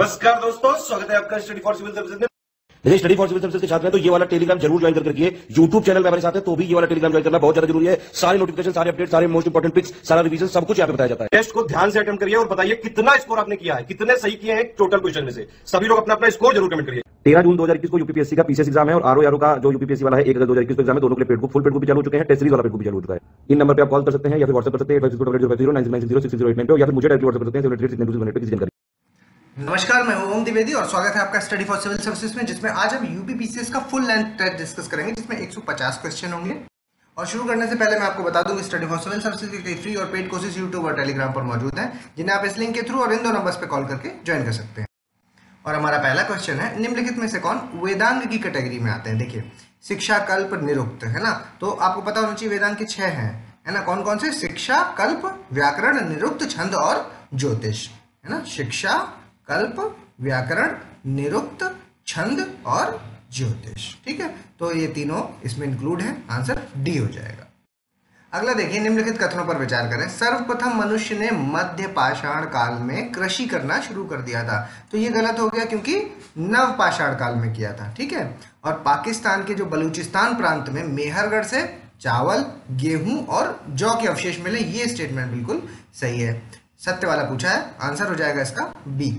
नमस्कार दोस्तों, स्वागत है आपका स्टडी फॉर सिविल सर्विसेज में। देखिए, स्टडी फॉर सिविल सर्विसेज के छात्र हैं तो ये वाला टेलीग्राम जरूर ज्वाइन करके रखिए। यूट्यूब चैनल में हमारे साथ है तो भी ये वाला टेलीग्राम ज्वाइन करना बहुत ज्यादा जरूरी है। सारे नोटिफिकेशन, सारे अपडेट, सारे मोस्ट इंपोर्टेंट पिक्स, सारा रिवीजन सब कुछ यहाँ पे बताया जाता है। टेस्ट को ध्यान से अटेम्प्ट करिए और बताइए कितना स्कोर आपने किया है, कितने सही किए हैं टोटल क्वेश्चन में से। सभी लोग अपना अपना स्कोर जरूर कमेंट करिए। 13 जून 2021 को यूपीपीएससी का पीसीएस एग्जाम है और आरओ का जो यूपीपीएससी वाला है 1 अगस्त 2021 को एग्जाम है। दोनों के लिए paid book, full paid book भी चालू हो चुके हैं। टेस्ट सीरीज वाला पेड बुक भी चालू हो चुका है। इन नंबर पे आप कॉल कर सकते हैं या फिर व्हाट्सएप कर सकते हैं 85609096906089 पे, या फिर मुझे डायरेक्टली व्हाट्सएप कर सकते हैं 736929 पे किसी जानकारी। नमस्कार, मैं ओम द्विवेदी और स्वागत है आपका स्टडी फॉर सिविल सर्विसेज में, जिसमें आज हम यूपीपीसीएस का फुल लेंथ टेस्ट डिस्कस करेंगे, जिसमें 150 क्वेश्चन होंगे। और शुरू करने से पहले मैं आपको बता दूं कि स्टडी फॉर सिविल सर्विसेज के कई फ्री और पेड कोर्सेज यूट्यूब और टेलीग्राम पर मौजूद हैं, जिन्हें आप इस लिंक के थ्रू और इन दो नंबर्स पे कॉल करके ज्वाइन कर सकते हैं। और हमारा पहला क्वेश्चन है, निम्नलिखित में से कौन वेदांग की कैटेगरी में आते हैं। देखिए, शिक्षा, कल्प, निरुक्त, है ना। तो आपको पता होना चाहिए वेदांग के 6 हैं, है ना। कौन कौन से? शिक्षा, कल्प, व्याकरण, निरुक्त, छंद और ज्योतिष, है ना। शिक्षा, कल्प, व्याकरण, निरुक्त, छंद और ज्योतिष। ठीक है, तो ये तीनों इसमें इंक्लूड है। आंसर डी हो जाएगा। अगला देखिए, निम्नलिखित कथनों पर विचार करें। सर्वप्रथम मनुष्य ने मध्य पाषाण काल में कृषि करना शुरू कर दिया था। तो ये गलत हो गया क्योंकि नव पाषाण काल में किया था। ठीक है, और पाकिस्तान के जो बलूचिस्तान प्रांत में मेहरगढ़ से चावल, गेहूं और जौ के अवशेष मिले, ये स्टेटमेंट बिल्कुल सही है। सत्य वाला पूछा है, आंसर हो जाएगा इसका बी।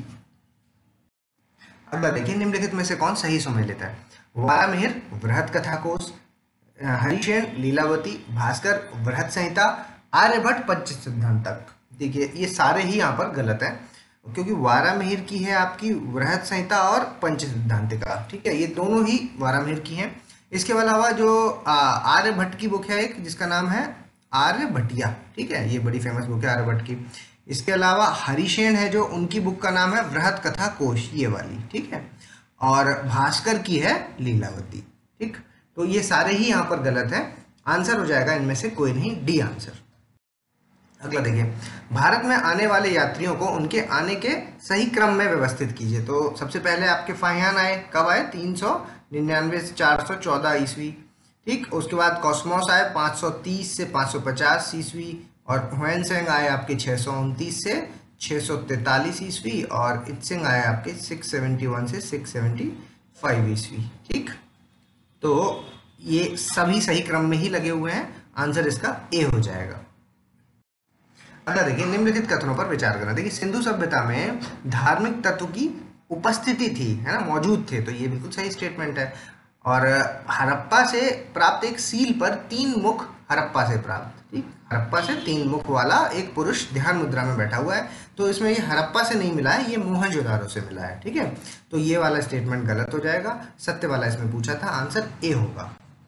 अगला देखिए, निम्नलिखित में से कौन सही सम्मिलित है। वारामिहिर, बृहत कथा कोश, हरिशेन, लीलावती, भास्कर, बृहत संहिता, आर्यभट्ट, पंच सिद्धांतक। देखिए, ये सारे ही यहाँ पर गलत हैं, क्योंकि वारामिहिर की है आपकी बृहत संहिता और पंच सिद्धांतिका। ठीक है, ये दोनों ही वारामिहिर की हैं। इसके अलावा जो आर्यभट्ट की बुक है एक, जिसका नाम है आर्यभट्टिया। ठीक है, ये बड़ी फेमस बुक है आर्यभट्ट की। इसके अलावा हरिशेन है जो, उनकी बुक का नाम है बृहत कथा कोश, ये वाली। ठीक है, और भास्कर की है लीलावती। ठीक, तो ये सारे ही यहाँ पर गलत हैं। आंसर हो जाएगा इनमें से कोई नहीं, डी आंसर। अगला देखिए, भारत में आने वाले यात्रियों को उनके आने के सही क्रम में व्यवस्थित कीजिए। तो सबसे पहले आपके फाहियान आए, कब आए? 399 से 414 ईस्वी। ठीक, उसके बाद कॉस्मोस आए 530 से 550 ईस्वी, और हुएनसेंग आए आपके 629 से 643 ईस्वी, और इत्सिंग आए आपके 671 से 675 ईस्वी। ठीक, तो ये सभी सही क्रम में ही लगे हुए हैं। आंसर इसका ए हो जाएगा। अगला देखिए, निम्नलिखित कथनों पर विचार करना। देखिए, सिंधु सभ्यता में धार्मिक तत्व की उपस्थिति थी, है ना, मौजूद थे, तो ये बिल्कुल सही स्टेटमेंट है। और हड़प्पा से प्राप्त एक सील पर 3 मुख हड़प्पा से प्राप्त। ठीक, हड़प्पा से 3 मुख वाला एक पुरुष ध्यान मुद्रा में बैठा हुआ है, तो इसमें ये हड़प्पा से नहीं मिला है, ये मोहनजोदारो से मिला है। ठीक है, तो ये वाला स्टेटमेंट गलत हो जाएगा। सत्य वाला इसमें पूछा था, आंसर ए होगा।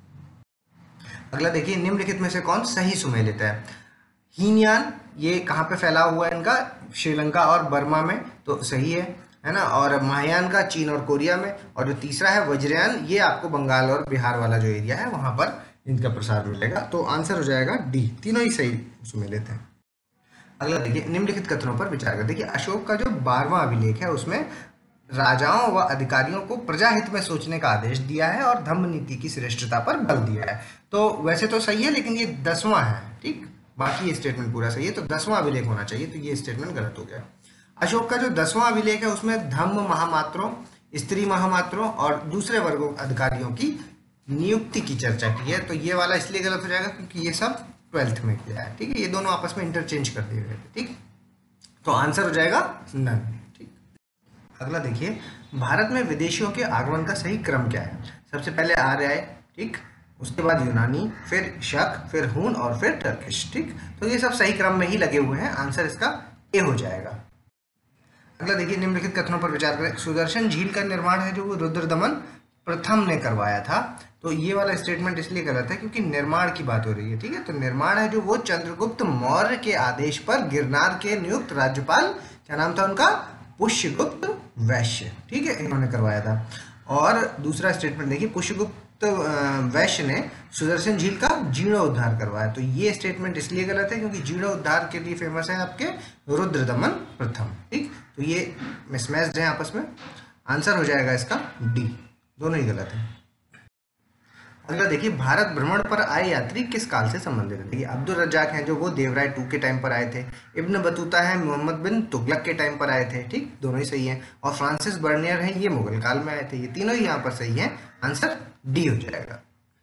अगला देखिए, निम्नलिखित में से कौन सही सुमेलित है। हीनयान, ये कहाँ पे फैला हुआ है इनका? श्रीलंका और बर्मा में, तो सही है ना। और महायान का चीन और कोरिया में। और जो तीसरा है वज्रयान, ये आपको बंगाल और बिहार वाला जो एरिया है वहां पर इनका प्रसार मिलेगा। तो आंसर हो जाएगा डी, तीनों ही सही सुमेलित हैं। अगला देखिए, निम्नलिखित कथनों पर विचार करें। देखिए, अशोक का जो 12वां अभिलेख है उसमें राजाओं व अधिकारियों को प्रजाहित में सोचने का आदेश दिया है और धम्म नीति की श्रेष्ठता पर बल दिया है। तो वैसे तो सही है, लेकिन ये 10वां है। ठीक, बाकी ये स्टेटमेंट पूरा सही है, तो 10वां अभिलेख होना चाहिए, तो ये स्टेटमेंट गलत हो गया। अशोक का जो 10वां अभिलेख है उसमें धम्म महामात्रों, स्त्री महामात्रों और दूसरे वर्गों अधिकारियों की नियुक्ति की चर्चा की है। तो ये वाला इसलिए गलत हो जाएगा क्योंकि ये सब 12th में किया है। ठीक है, ये दोनों आपस में इंटरचेंज कर दिए गए थे। ठीक, तो आंसर हो जाएगा नन। ठीक, अगला देखिए, भारत में विदेशियों के आगमन का सही क्रम क्या है। सबसे पहले आर्य आए, ठीक, उसके बाद यूनानी, फिर शक, फिर हून और फिर टर्किश। ठीक, तो ये सब सही क्रम में ही लगे हुए हैं। आंसर इसका ए हो जाएगा। अगला देखिए, निम्नलिखित कथनों पर विचार करें। सुदर्शन झील का निर्माण है जो रुद्रदमन प्रथम ने करवाया था। तो ये वाला स्टेटमेंट इसलिए गलत है क्योंकि निर्माण की बात हो रही है। ठीक है, तो निर्माण है जो वो चंद्रगुप्त मौर्य के आदेश पर गिरनार के नियुक्त राज्यपाल, क्या नाम था उनका? पुष्यगुप्त वैश्य। ठीक है, इन्होंने करवाया था। और दूसरा स्टेटमेंट देखिए, पुष्यगुप्त वैश्य ने सुदर्शन झील का जीर्णोद्धार करवाया। तो ये स्टेटमेंट इसलिए गलत है क्योंकि जीर्णोद्धार के लिए फेमस है आपके रुद्रदमन प्रथम। ठीक, तो ये मिसमैच्ड है आपस में। आंसर हो जाएगा इसका डी, दोनों ही गलत है। अगला देखिए, भारत भ्रमण पर आए यात्री किस काल से संबंधित है। देखिए, अब्दुल रज्जाक हैं जो वो देवराय टू के टाइम पर आए थे। इब्न बतूता है मोहम्मद बिन तुगलक के टाइम पर आए थे, ठीक, दोनों ही सही हैं। और फ्रांसिस बर्नियर हैं, ये मुगल काल में आए थे। ये तीनों ही यहाँ पर सही हैं, आंसर डी हो जाएगा।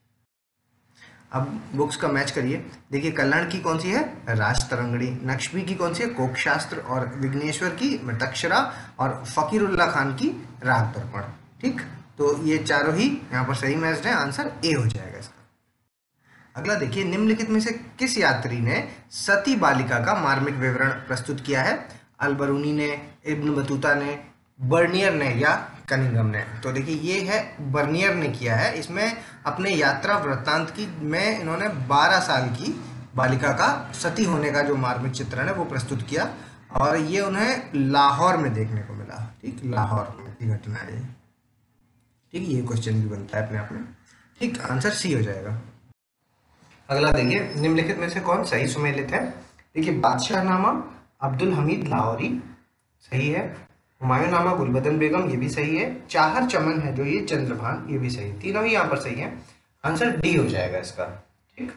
अब बुक्स का मैच करिए। देखिए, कल्याण की कौन सी है, राज तरंगणी। नक्शबी की कौन सी है, कोकशास्त्र। और विघ्नेश्वर की मृतक्षरा। और फकीरुल्ला खान की राग दर्पण, ठीक। तो ये चारों ही यहाँ पर सही मैच है, आंसर ए हो जाएगा इसका। अगला देखिए, निम्नलिखित में से किस यात्री ने सती बालिका का मार्मिक विवरण प्रस्तुत किया है। अलबरूनी ने, इब्न बतूता ने, बर्नियर ने या कनिंघम ने। तो देखिए, ये है बर्नियर ने किया है। इसमें अपने यात्रा वृत्तांत की में इन्होंने 12 साल की बालिका का सती होने का जो मार्मिक चित्रण है वो प्रस्तुत किया, और ये उन्हें लाहौर में देखने को मिला, ठीक, लाहौर में की घटना है ये, ठीक। ये क्वेश्चन भी बनता है अपने आप में, ठीक, आंसर सी हो जाएगा। अगला देखिए, निम्नलिखित में से कौन सही सुमेलित है। देखिए, बादशाह नामा अब्दुल हमीद लाहौरी सही है। हुमायूं नामा गुलबदन बेगम, ये भी सही है। चाहर चमन है जो ये चंद्रभान, ये भी सही। तीनों ही यहाँ पर सही है, आंसर डी हो जाएगा इसका, ठीक।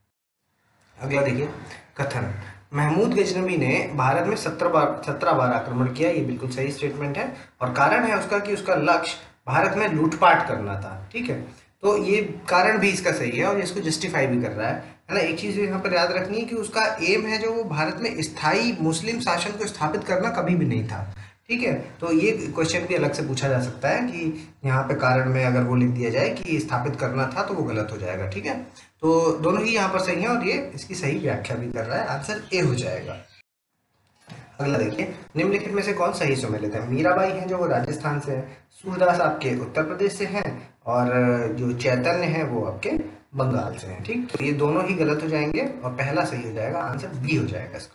अगला देखिए, कथन महमूद गजनवी ने भारत में 17 बार आक्रमण किया, ये बिल्कुल सही स्टेटमेंट है। और कारण है उसका कि उसका लक्ष्य भारत में लूटपाट करना था, ठीक है। तो ये कारण भी इसका सही है और इसको जस्टिफाई भी कर रहा है ना। एक चीज यहाँ पर याद रखनी है कि उसका एम है जो वो भारत में स्थायी मुस्लिम शासन को स्थापित करना कभी भी नहीं था, ठीक है। तो ये क्वेश्चन भी अलग से पूछा जा सकता है कि यहाँ पे कारण में अगर वो लिख दिया जाए कि स्थापित करना था तो वो गलत हो जाएगा, ठीक है। तो दोनों ही यहाँ पर सही है और ये इसकी सही व्याख्या भी कर रहा है, आंसर ए हो जाएगा। अगला देखिए, निम्नलिखित में से कौन सही सुमेलित है। मीराबाई हैं जो वो राजस्थान से है। सूरदास आपके उत्तर प्रदेश से हैं और जो चैतन्य है वो आपके बंगाल से हैं, ठीक। तो ये दोनों ही गलत हो जाएंगे और पहला सही हो जाएगा, आंसर बी हो जाएगा इसका।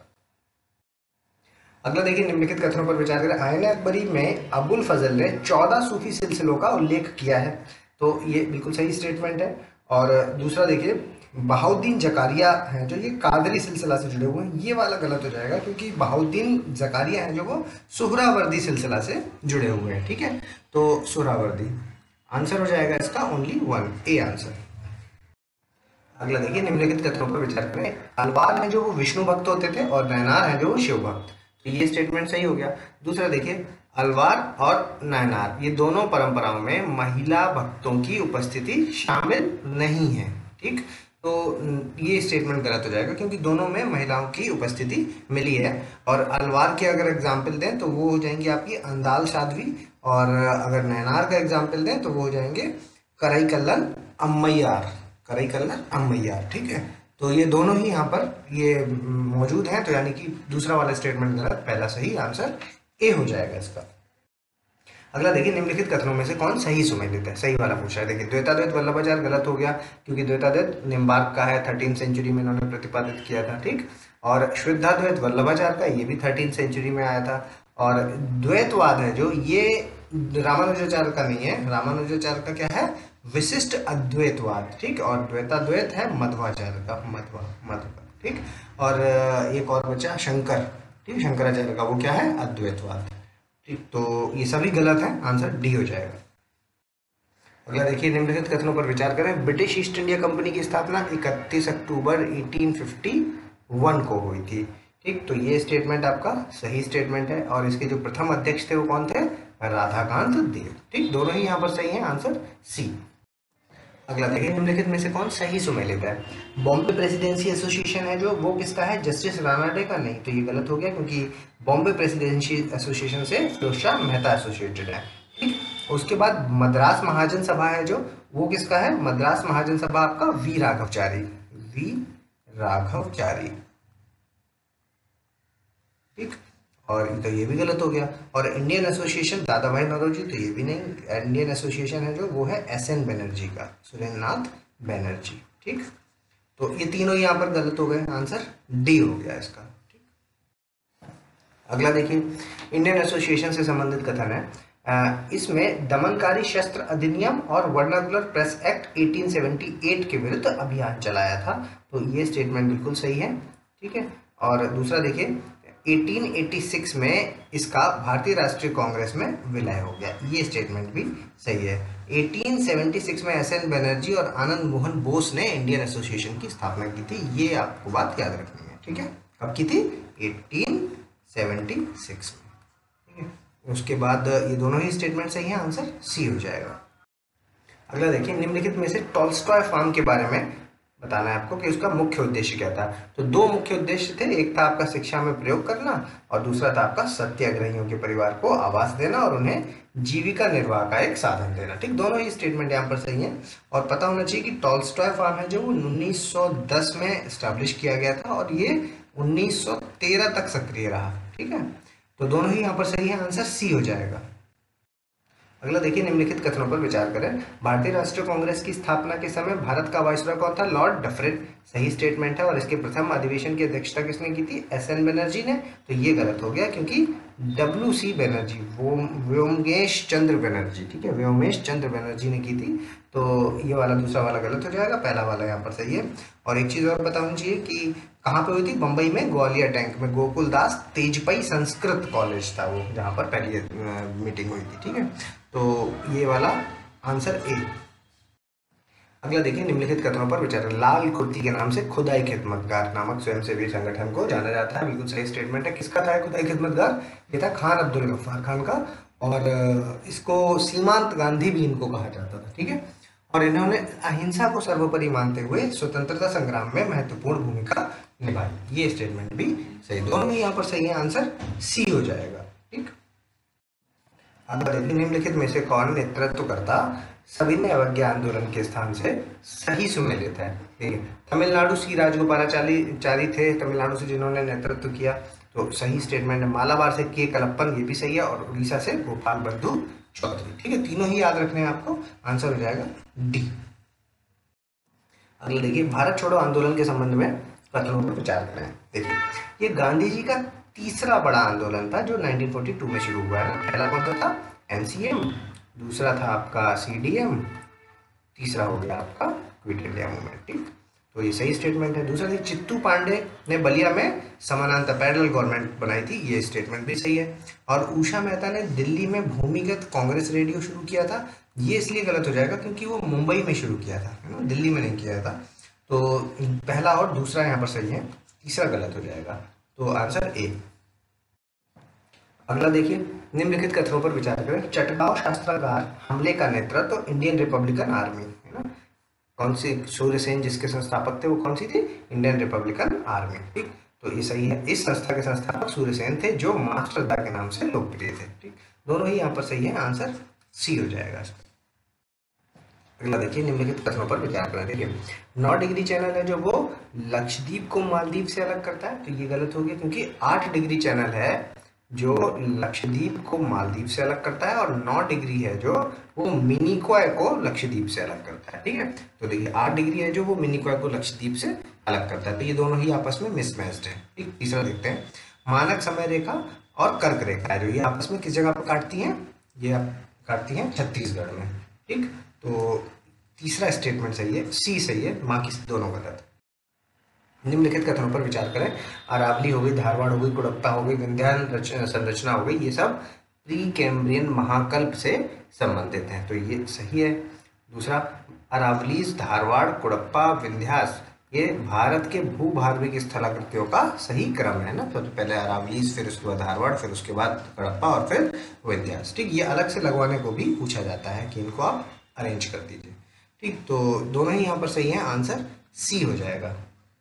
अगला देखिए, निम्नलिखित कथनों पर विचार करें। आयन अकबरी में अबुल फजल ने 14 सूफी सिलसिलों का उल्लेख किया है, तो ये बिल्कुल सही स्टेटमेंट है। और दूसरा देखिए, बहाउद्दीन जकारिया हैं जो ये कादरी सिलसिला से जुड़े हुए हैं, ये वाला गलत हो जाएगा क्योंकि बहाउद्दीन जकारिया हैं जो वो सुहरावर्दी सिलसिला से जुड़े हुए हैं, ठीक है। तो सुहरावर्दी आंसर हो जाएगा इसका ओनली 1, ए आंसर। अगला देखिए, निम्नलिखित कथनों पर विचार करें। अलवार हैं जो वो विष्णु भक्त होते थे और नयनार हैं जो वो शिव भक्त, तो ये स्टेटमेंट सही हो गया। दूसरा देखिए, अलवार और नयनार ये दोनों परंपराओं में महिला भक्तों की उपस्थिति शामिल नहीं है, ठीक। तो ये स्टेटमेंट गलत हो जाएगा क्योंकि दोनों में महिलाओं की उपस्थिति मिली है। और अलवार के अगर एग्जाम्पल दें तो वो हो जाएंगी आपकी अंदाल साध्वी, और अगर नयनार का एग्जाम्पल दें तो वो हो जाएंगे कराईकल्लन अम्मैयार, कराईकल्लन अम्मैयार, ठीक है। तो ये दोनों ही यहाँ पर ये मौजूद हैं, तो यानी कि दूसरा वाला स्टेटमेंट गलत, पहला सही, आंसर ए हो जाएगा इसका। अगला देखिए, निम्नलिखित कथनों में से कौन सही सुमेलित है, सही वाला पूछा है। देखिए, द्वैताद्वैत वल्लभाचार्य गलत हो गया क्योंकि द्वैताद्वैत निम्बार्क का है, 13th सेंचुरी में इन्होंने प्रतिपादित किया था, ठीक। और शुद्धाद्वैत वल्लभाचार्य का, ये भी 13th सेंचुरी में आया था। और द्वैतवाद है जो ये रामानुजाचार्य का नहीं है, रामानुजाचार्य का क्या है, विशिष्ट अद्वैतवाद, ठीक। और द्वैताद्वैत है मध्वाचार्य का, मध्व, ठीक। और एक और बचा शंकर, ठीक, शंकराचार्य का, वो क्या है, अद्वैतवाद, ठीक। तो ये सभी गलत है, आंसर डी हो जाएगा। अगला देखिए, निम्नलिखित कथनों पर विचार करें। ब्रिटिश ईस्ट इंडिया कंपनी की स्थापना 31 अक्टूबर 1851 को हुई थी, ठीक। तो ये स्टेटमेंट आपका सही स्टेटमेंट है और इसके जो प्रथम अध्यक्ष थे वो कौन थे, राधाकांत देव, ठीक। दोनों ही यहाँ पर सही है, आंसर सी। अगला देखिए, निम्नलिखित में से कौन सही सुमेलित है। बॉम्बे प्रेसिडेंसी एसोसिएशन है जो वो किसका है, जस्टिस रानाडे का नहीं, तो ये गलत हो गया क्योंकि बॉम्बे प्रेसिडेंसी एसोसिएशन से फिरोज शाह मेहता एसोसिएटेड है, ठीक। उसके बाद मद्रास महाजन सभा है जो वो किसका है, मद्रास महाजन सभा आपका वी राघवचारी, वी राघवचारी, ठीक। और तो ये भी गलत हो गया। और इंडियन एसोसिएशन दादा भाई नौरोजी, तो ये भी नहीं। इंडियन एसोसिएशन है जो वो है SN बनर्जी का, सुरेंद्रनाथ बनर्जी, ठीक। तो ये तीनों यहाँ पर गलत हो गए, आंसर डी हो गया इसका, ठीक। अगला देखिए, इंडियन एसोसिएशन से संबंधित कथन है। इसमें दमनकारी शस्त्र अधिनियम और वर्नाकुलर प्रेस एक्ट 1878 के विरुद्ध अभियान चलाया था, तो ये स्टेटमेंट बिल्कुल सही है, ठीक है। और दूसरा देखिए, 1886 में इसका भारतीय राष्ट्रीय कांग्रेस में विलय हो गया। ये स्टेटमेंट भी सही है। 1876 में एसएन बनर्जी और आनंद मोहन बोस ने इंडियन एसोसिएशन की स्थापना की थी। ये आपको बात याद रखनी है, ठीक है। कब की थी? 1876 में, ठीक है। उसके बाद ये दोनों ही स्टेटमेंट सही है, आंसर सी हो जाएगा। अगला देखिए, निम्नलिखित में से टॉल्स्टॉय फार्म के बारे में बताना है आपको कि उसका मुख्य उद्देश्य क्या था। तो दो मुख्य उद्देश्य थे, एक था आपका शिक्षा में प्रयोग करना और दूसरा था आपका सत्याग्रहियों के परिवार को आवास देना और उन्हें जीविका निर्वाह का एक साधन देना, ठीक। दोनों ही स्टेटमेंट यहाँ पर सही है। और पता होना चाहिए कि टॉल्स्टॉय फार्म है जो 1910 में स्टैब्लिश किया गया था और ये 1913 तक सक्रिय रहा, ठीक है। तो दोनों ही यहाँ पर सही है, आंसर सी हो जाएगा। अगला देखिए, निम्नलिखित कथनों पर विचार करें। भारतीय राष्ट्रीय कांग्रेस की स्थापना के समय भारत का वाइसरॉय कौन था? Lord Dufferin. सही स्टेटमेंट है। और इसके प्रथम अधिवेशन की अध्यक्षता किसने की थी? एसएन बनर्जी ने। तो ये गलत हो गया क्योंकि डब्ल्यूसी बनर्जी, व्योमेश चंद्र बनर्जी, ठीक है, व्योमेश चंद्र बनर्जी ने की थी। तो ये वाला दूसरा वाला गलत हो जाएगा, पहला वाला यहाँ पर सही है। और एक चीज और बतानी चाहिए कि कहाँ पे हुई थी? बम्बई में ग्वालियर टैंक में गोकुल दास तेजपई संस्कृत कॉलेज था वो, जहाँ पर पहली मीटिंग हुई थी, ठीक है। तो ये वाला आंसर ए। अगला देखिए, निम्नलिखित कथनों पर विचार। लाल कुर्ती के नाम से खुदाई खिदमतगार नामक स्वयंसेवी संगठन को जाना जाता है। बिल्कुल सही स्टेटमेंट है। किसका था खुदाई खिदमतगार? ये था खान अब्दुल गफ्फार खान का। और इसको सीमांत गांधी भी इनको कहा जाता था, ठीक है। और इन्होंने अहिंसा को सर्वोपरि मानते हुए स्वतंत्रता संग्राम में महत्वपूर्ण भूमिका निभाई। ये स्टेटमेंट भी सही, दोनों ही यहाँ पर सही है, आंसर सी हो जाएगा, ठीक। अब निम्नलिखित में से कौन नेतृत्वकर्ता सविनय अवज्ञा आंदोलन के स्थान से सही सुमेल लेता है? ठीक है, तमिलनाडु सी राजगोपालाचारी थे, तमिलनाडु से जिन्होंने नेतृत्व किया। तो सही स्टेटमेंट है। मालाबार से के कलप्पन, ये भी सही है। और उड़ीसा से गोपाल बंधु चौधरी, ठीक है। तीनों ही याद रखने हैं आपको, आंसर हो जाएगा डी। अगले देखिए, भारत छोड़ो आंदोलन के संबंध में कथनों पर विचार करें। देखिए, ये गांधी जी का तीसरा बड़ा आंदोलन था जो 1942 में शुरू हुआ है। पहला कौन सा था? एमसीएम, दूसरा था आपका सीडीएम, तीसरा हो गया आपका क्विट इंडिया मूवमेंट, ठीक। तो ये सही स्टेटमेंट है। दूसरा थी चित्तू पांडे ने बलिया में समानांतर पैरेलल गवर्नमेंट बनाई थी, ये स्टेटमेंट भी सही है। और उषा मेहता ने दिल्ली में भूमिगत कांग्रेस रेडियो शुरू किया था, ये इसलिए गलत हो जाएगा क्योंकि वो मुंबई में शुरू किया था, है ना, दिल्ली में नहीं किया था। तो पहला और दूसरा यहाँ पर सही है, तीसरा गलत हो जाएगा। तो आंसर ए। अगला देखिए, निम्नलिखित कथनों पर विचार करें। चटगांव शस्त्रागार हमले का नेतृत्व इंडियन रिपब्लिकन आर्मी, है ना, कौन सी? सूर्यसेन जिसके संस्थापक थे वो कौन सी थी? इंडियन रिपब्लिकन आर्मी, ठीक। तो ये सही है। इस संस्था के संस्थापक सूर्यसेन थे जो मास्टरदा के नाम से लोकप्रिय थे, ठीक। दोनों ही यहाँ पर सही है, आंसर सी हो जाएगा। अगला देखिए, निम्नलिखित कथनों पर विचार करें। देखिए, 9 डिग्री चैनल है जो वो लक्षद्वीप को मालदीव से अलग करता है। तो ये गलत हो गया क्योंकि 8 डिग्री चैनल है जो लक्षद्वीप को मालदीव से अलग करता है और 9 डिग्री है जो वो मिनिकॉय को लक्षद्वीप से अलग करता है, ठीक है। तो देखिए, 8 डिग्री है जो वो मिनिकॉय को लक्षद्वीप से अलग करता है। तो ये दोनों ही आपस में मिसमैच्ड है, ठीक। तीसरा देखते हैं, मानक समय रेखा और कर्क रेखा है जो ये आपस में किस जगह पर काटती हैं? ये आप काटती हैं छत्तीसगढ़ में, ठीक। तो तीसरा स्टेटमेंट सही है, सी सही है, बाकी दोनों गलत। निम्नलिखित कथनों पर विचार करें। अरावली हो गई, धारवाड़ हो गई, कुड़प्पा हो गई, विंध्याचल संरचना हो गई, ये सब प्री कैम्ब्रियन महाकल्प से संबंधित हैं। तो ये सही है। दूसरा, अरावलीज, धारवाड़, कुड़प्पा, विंध्यास, ये भारत के भूभार्विक स्थलाकृतियों का सही क्रम है ना। तो पहले अरावलीज, फिर उसके बाद धारवाड़, फिर उसके बाद कुड़प्पा और फिर विंध्यास, ठीक। ये अलग से लगवाने को भी पूछा जाता है कि इनको आप अरेंज कर दीजिए, ठीक। तो दोनों ही यहाँ पर सही है, आंसर सी हो जाएगा।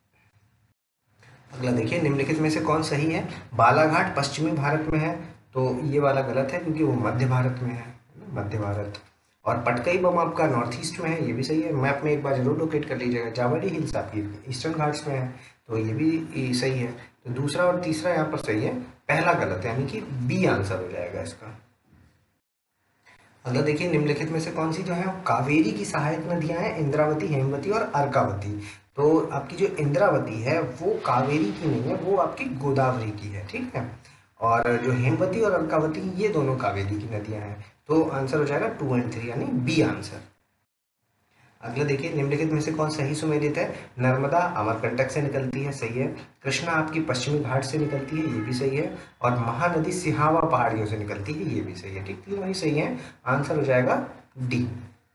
अगला देखिए, निम्नलिखित में से कौन सही है? बालाघाट पश्चिमी भारत में है, तो ये वाला गलत है क्योंकि वो मध्य भारत में है, मध्य भारत। और पटकई बम आपका नॉर्थ ईस्ट में है, ये भी सही है। मैप में एक बार जरूर लोकेट कर लीजिएगा। जावली हिल्स आपकी ईस्टर्न घाट्स में है, तो ये भी सही है। तो दूसरा और तीसरा यहाँ पर सही है, पहला गलत है, यानी कि बी आंसर हो जाएगा इसका। अगला देखिए, निम्नलिखित में से कौन सी जो है कावेरी की सहायक नदियां हैं? इंद्रावती, हेमवती और अर्कावती। तो आपकी जो इंद्रावती है वो कावेरी की नहीं है, वो आपकी गोदावरी की है, ठीक है। और जो हेमवती और अर्कावती ये दोनों कावेरी की नदियां हैं। तो आंसर हो जाएगा 2 और 3, यानी बी आंसर। अगला देखिए, निम्नलिखित में से कौन सही सुमेलित है? नर्मदा अमरकंटक से निकलती है, सही है। कृष्णा आपकी पश्चिमी घाट से निकलती है, ये भी सही है। और महानदी सिहावा पहाड़ियों से निकलती है, ये भी सही है। ठीक, तीनों ही सही है। आंसर हो जाएगा डी।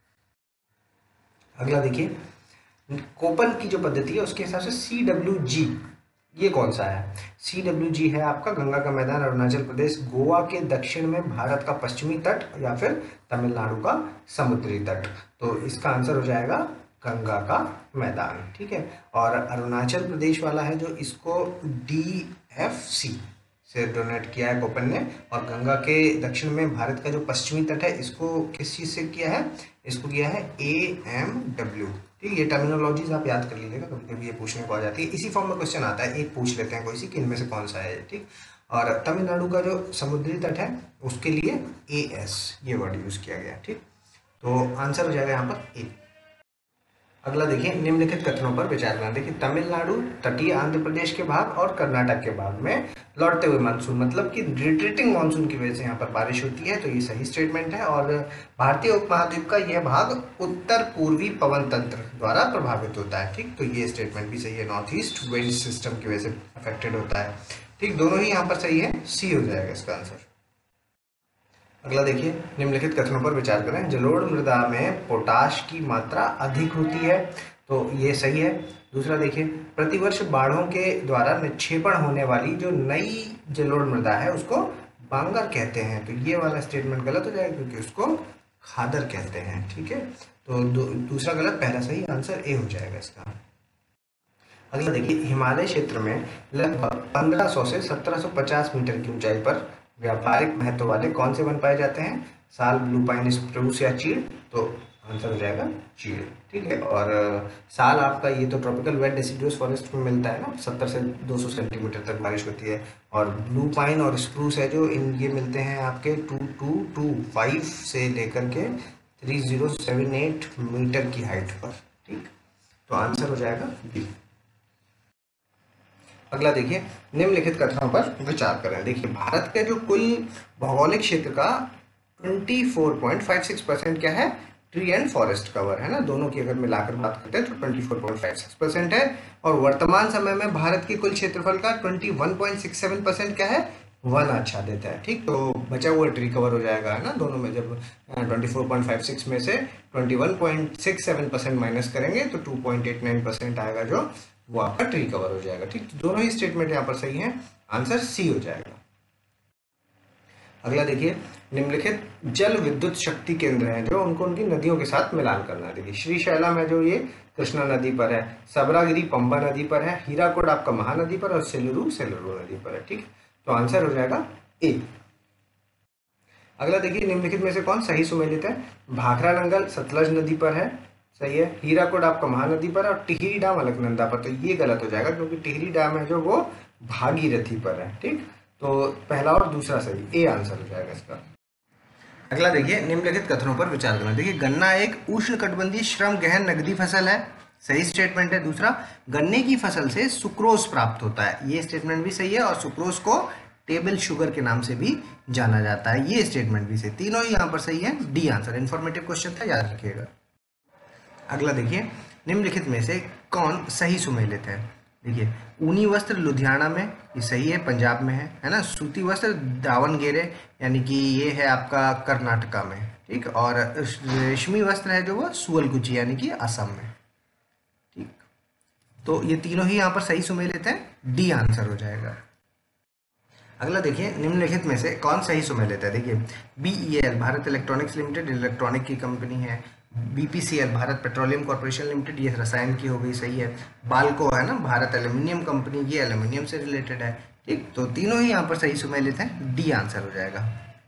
अगला देखिए, कोपन की जो पद्धति है उसके हिसाब से CWG ये कौन सा है? CWG है आपका गंगा का मैदान अरुणाचल प्रदेश, गोवा के दक्षिण में भारत का पश्चिमी तट या फिर तमिलनाडु का समुद्री तट। तो इसका आंसर हो जाएगा गंगा का मैदान। ठीक है। और अरुणाचल प्रदेश वाला है जो इसको DFC से डोनेट किया है कोपन ने। और गंगा के दक्षिण में भारत का जो पश्चिमी तट है इसको किस चीज़ से किया है? इसको किया है AMW। ठीक है, ये टर्मिनोलॉजीज आप याद कर लीजिएगा, कभी कभी ये पूछने को आ जाती है। इसी फॉर्म में क्वेश्चन आता है, एक पूछ लेते हैं कोई सी कि इनमें से कौन सा है। ठीक, और तमिलनाडु का जो समुद्री तट है उसके लिए AS ये वर्ड यूज़ किया गया। ठीक, तो आंसर हो जाएगा यहाँ पर ए। अगला देखिए, निम्नलिखित कथनों पर विचार करना। देखिए, तमिलनाडु तटीय आंध्र प्रदेश के भाग और कर्नाटक के भाग में लौटते हुए मानसून, मतलब कि रिट्रीटिंग मानसून की वजह से यहाँ पर बारिश होती है, तो ये सही स्टेटमेंट है। और भारतीय उपमहाद्वीप का यह भाग उत्तर पूर्वी पवन तंत्र द्वारा प्रभावित होता है। ठीक, तो ये स्टेटमेंट भी सही है, नॉर्थ ईस्ट विंड सिस्टम की वजह से अफेक्टेड होता है। ठीक, दोनों ही यहाँ पर सही है, सी हो जाएगा इसका आंसर। अगला देखिए, निम्नलिखित कथनों पर विचार करें। जलोढ़ मृदा में पोटाश की मात्रा अधिक होती है, तो ये सही है। दूसरा देखिए, प्रतिवर्ष बाढ़ों के द्वारा निक्षेपण होने वाली जो नई जलोढ़ मृदा है उसको बांगर कहते हैं, तो ये वाला स्टेटमेंट गलत हो जाएगा क्योंकि उसको खादर कहते हैं। ठीक है, तो दूसरा गलत, पहला सही, आंसर ए हो जाएगा इसका। अगला देखिए, हिमालय क्षेत्र में लगभग 1500 से 1750 मीटर की ऊंचाई पर व्यापारिक महत्व वाले कौन से वन पाए जाते हैं? साल, ब्लू पाइन, स्प्रूस या चीड़? तो आंसर हो जाएगा चीड़। ठीक है, और साल आपका ये तो ट्रॉपिकल वेट डेसिडुअस फॉरेस्ट में मिलता है ना, 70 से 200 सेंटीमीटर तक बारिश होती है। और ब्लू पाइन और स्प्रूस है जो ये मिलते हैं आपके 2225 से लेकर के 3078 मीटर की हाइट पर। ठीक, तो आंसर हो जाएगा बी। अगला देखिए, निम्नलिखित कथनों पर विचार करें। देखिए, भारत के जो कुल भौगोलिक क्षेत्र का 24.56% क्या है? ट्री एंड फॉरेस्ट कवर है ना, दोनों की अगर मिलाकर बात करते हैं तो 24.56% है। और वर्तमान समय में भारत के कुल क्षेत्रफल का 21.67% क्या है? वन आच्छादित है। ठीक, तो बचा हुआ ट्री कवर हो जाएगा, है ना, दोनों में जब 24.56 में से 21.67% माइनस करेंगे तो 2.89% आएगा, जो वो आपका ट्री कवर हो जाएगा। ठीक, तो दोनों ही स्टेटमेंट यहाँ पर सही है, आंसर सी हो जाएगा। अगला देखिए, निम्नलिखित जल विद्युत शक्ति केंद्र हैं जो उनको उनकी नदियों के साथ मिलान करना है। देखिए, श्रीशैलम है जो ये कृष्णा नदी पर है, सबरागिरी पंबा नदी पर है, हीराकुड आपका महानदी पर, और सेलुरु नदी पर है। ठीक, तो आंसर हो जाएगा ए। अगला देखिए, निम्नलिखित में से कौन सही सुमेलित है? भाखरा नंगल सतलज नदी पर है, सही है। हीराकुड आपका महानदी पर, और टिहरी डैम अलकनंदा पर, तो ये गलत हो जाएगा क्योंकि टिहरी डैम है जो वो भागीरथी पर है। ठीक, तो पहला और दूसरा सही, ए आंसर हो जाएगा इसका। अगला देखिए, निम्नलिखित कथनों पर विचार करना। देखिए, गन्ना एक उष्णकटिबंधीय श्रम गहन नगदी फसल है, सही स्टेटमेंट है। दूसरा, गन्ने की फसल से सुक्रोज प्राप्त होता है, ये स्टेटमेंट भी सही है। और सुक्रोज को टेबल शुगर के नाम से भी जाना जाता है, ये स्टेटमेंट भी सही। तीनों ही यहाँ पर सही है, डी आंसर। इन्फॉर्मेटिव क्वेश्चन था, याद रखिएगा। अगला देखिए, निम्नलिखित में से कौन सही सुमेलित है? देखिए, ऊनी वस्त्र लुधियाना में, ये सही है, पंजाब में है ना। सूती वस्त्र दावनगेरे यानी कि ये है आपका कर्नाटका में। ठीक, और रेशमी वस्त्र है जो वो सुअलकुची यानी कि असम में। ठीक, तो ये तीनों ही यहाँ पर सही सुमेलित हैं, डी आंसर हो जाएगा। अगला देखिए, निम्नलिखित में से कौन सही सुमेलित है? देखिए, BEL Bharat Electronics Limited electronic की कंपनी है। BPCL Bharat Petroleum Corporation Limited, ये रसायन की हो गई, सही है। बाल्को है ना, भारत एल्यूमिनियम कंपनी, ये एल्यूमिनियम से रिलेटेड है। ठीक, तो तीनों ही यहाँ पर सही सुमेलित हैं, डी आंसर हो जाएगा।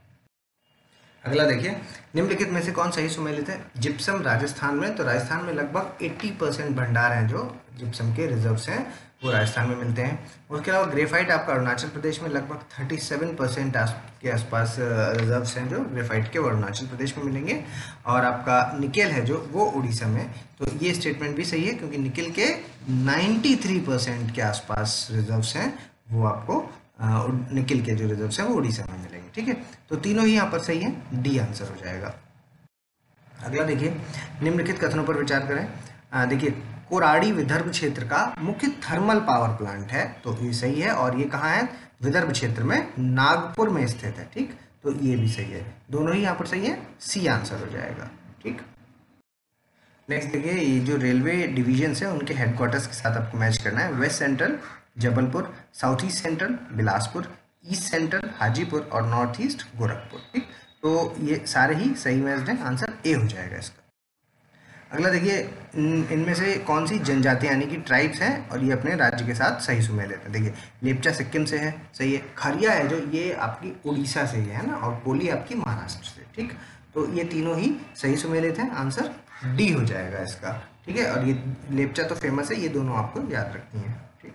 अगला देखिए, निम्नलिखित में से कौन सही सुमेलित है? जिप्सम राजस्थान में, तो राजस्थान में लगभग 80% भंडार हैं जो जिप्सम के रिजर्व्स हैं वो राजस्थान में मिलते हैं। उसके अलावा ग्रेफाइट आपका अरुणाचल प्रदेश में लगभग 37% के आसपास रिजर्व्स हैं जो ग्रेफाइट के अरुणाचल प्रदेश में मिलेंगे। और आपका निकेल है जो वो उड़ीसा में, तो ये स्टेटमेंट भी सही है क्योंकि निकेल के 93% के आसपास रिजर्व्स हैं वो आपको निकेल के जो रिजर्व्स हैं वो उड़ीसा में मिलेंगे। ठीक है, तो तीनों ही यहाँ पर सही है, डी आंसर हो जाएगा। अगला देखिए, निम्नलिखित कथनों पर विचार करें। देखिए, कोराड़ी विदर्भ क्षेत्र का मुख्य थर्मल पावर प्लांट है, तो ये सही है। और ये कहाँ है? विदर्भ क्षेत्र में नागपुर में स्थित है। ठीक, तो ये भी सही है, दोनों ही यहाँ पर सही है, सी आंसर हो जाएगा। ठीक, नेक्स्ट देखिए, ये जो रेलवे डिविजन है उनके हेडक्वार्टर्स के साथ आपको मैच करना है। West central Jabalpur, south east central Bilaspur, east central Hajipur और नॉर्थ ईस्ट गोरखपुर। ठीक, तो ये सारे ही सही मैच हैं, आंसर ए हो जाएगा इसका। अगला देखिए, इनमें से कौन सी जनजातियां यानी कि ट्राइब्स हैं और ये अपने राज्य के साथ सही सुमेल लेते हैं। देखिए, लेपचा सिक्किम से है, सही है। खरिया है जो, ये आपकी उड़ीसा से है ना, और कोली आपकी महाराष्ट्र से। ठीक, तो ये तीनों ही सही सुमेल लेते हैं, आंसर डी हो जाएगा इसका। ठीक है, और ये लेपचा तो फेमस है, ये दोनों आपको याद रखनी है। ठीक,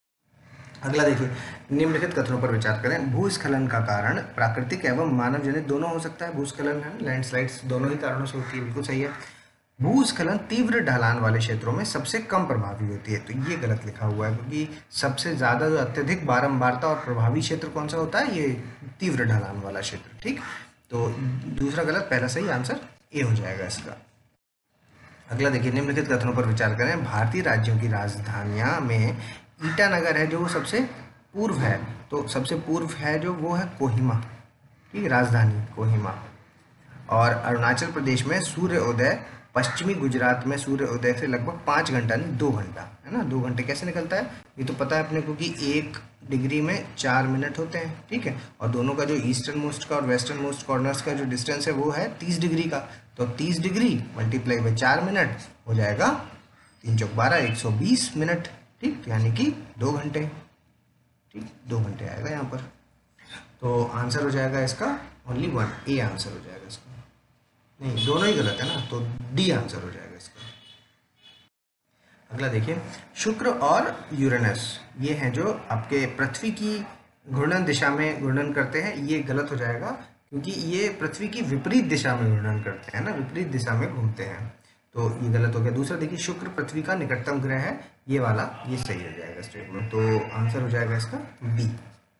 अगला देखिए, निम्नलिखित कथनों पर विचार करें। भूस्खलन का कारण प्राकृतिक एवं मानव जनित दोनों हो सकता है। भूस्खलन है, लैंडस्लाइड्स दोनों ही कारणों से होती है, बिल्कुल सही है। भूस्खलन तीव्र ढलान वाले क्षेत्रों में सबसे कम प्रभावी होती है, तो ये गलत लिखा हुआ है, क्योंकि सबसे ज़्यादा जो अत्यधिक बारंबारता और प्रभावी क्षेत्र कौन सा होता है? ये तीव्र ढलान वाला क्षेत्र। ठीक, तो दूसरा गलत, पहला सही, आंसर ए हो जाएगा इसका। अगला देखिए, निम्नलिखित कथनों पर विचार करें। भारतीय राज्यों की राजधानियां में ईटानगर है जो वो सबसे पूर्व है, तो सबसे पूर्व है जो वो है कोहिमा। ठीक, राजधानी कोहिमा। और अरुणाचल प्रदेश में सूर्योदय पश्चिमी गुजरात में सूर्योदय से लगभग 5 घंटा नहीं 2 घंटा है ना। 2 घंटे कैसे निकलता है ये तो पता है अपने को कि 1 डिग्री में 4 मिनट होते हैं। ठीक है, और दोनों का जो ईस्टर्न मोस्ट का और वेस्टर्न मोस्ट कॉर्नर्स का जो डिस्टेंस है वो है 30 डिग्री का, तो 30 डिग्री मल्टीप्लाई बाई 4 मिनट हो जाएगा 3 चौक 12 120 मिनट। ठीक, यानी कि 2 घंटे। ठीक, 2 घंटे आएगा यहाँ पर, तो आंसर हो जाएगा इसका ओनली 1, ए आंसर हो जाएगा इसका। नहीं, दोनों ही गलत है ना, तो डी आंसर हो जाएगा इसका। अगला देखिए, शुक्र और यूरेनस ये हैं जो आपके पृथ्वी की घूर्णन दिशा में घूर्णन करते हैं। ये गलत हो जाएगा क्योंकि ये पृथ्वी की विपरीत दिशा में घूर्णन करते हैं ना, विपरीत दिशा में घूमते हैं, तो ये गलत हो गया। दूसरा देखिए, शुक्र पृथ्वी का निकटतम ग्रह है, ये वाला ये सही हो जाएगा स्टेटमेंट, तो आंसर हो जाएगा इसका बी।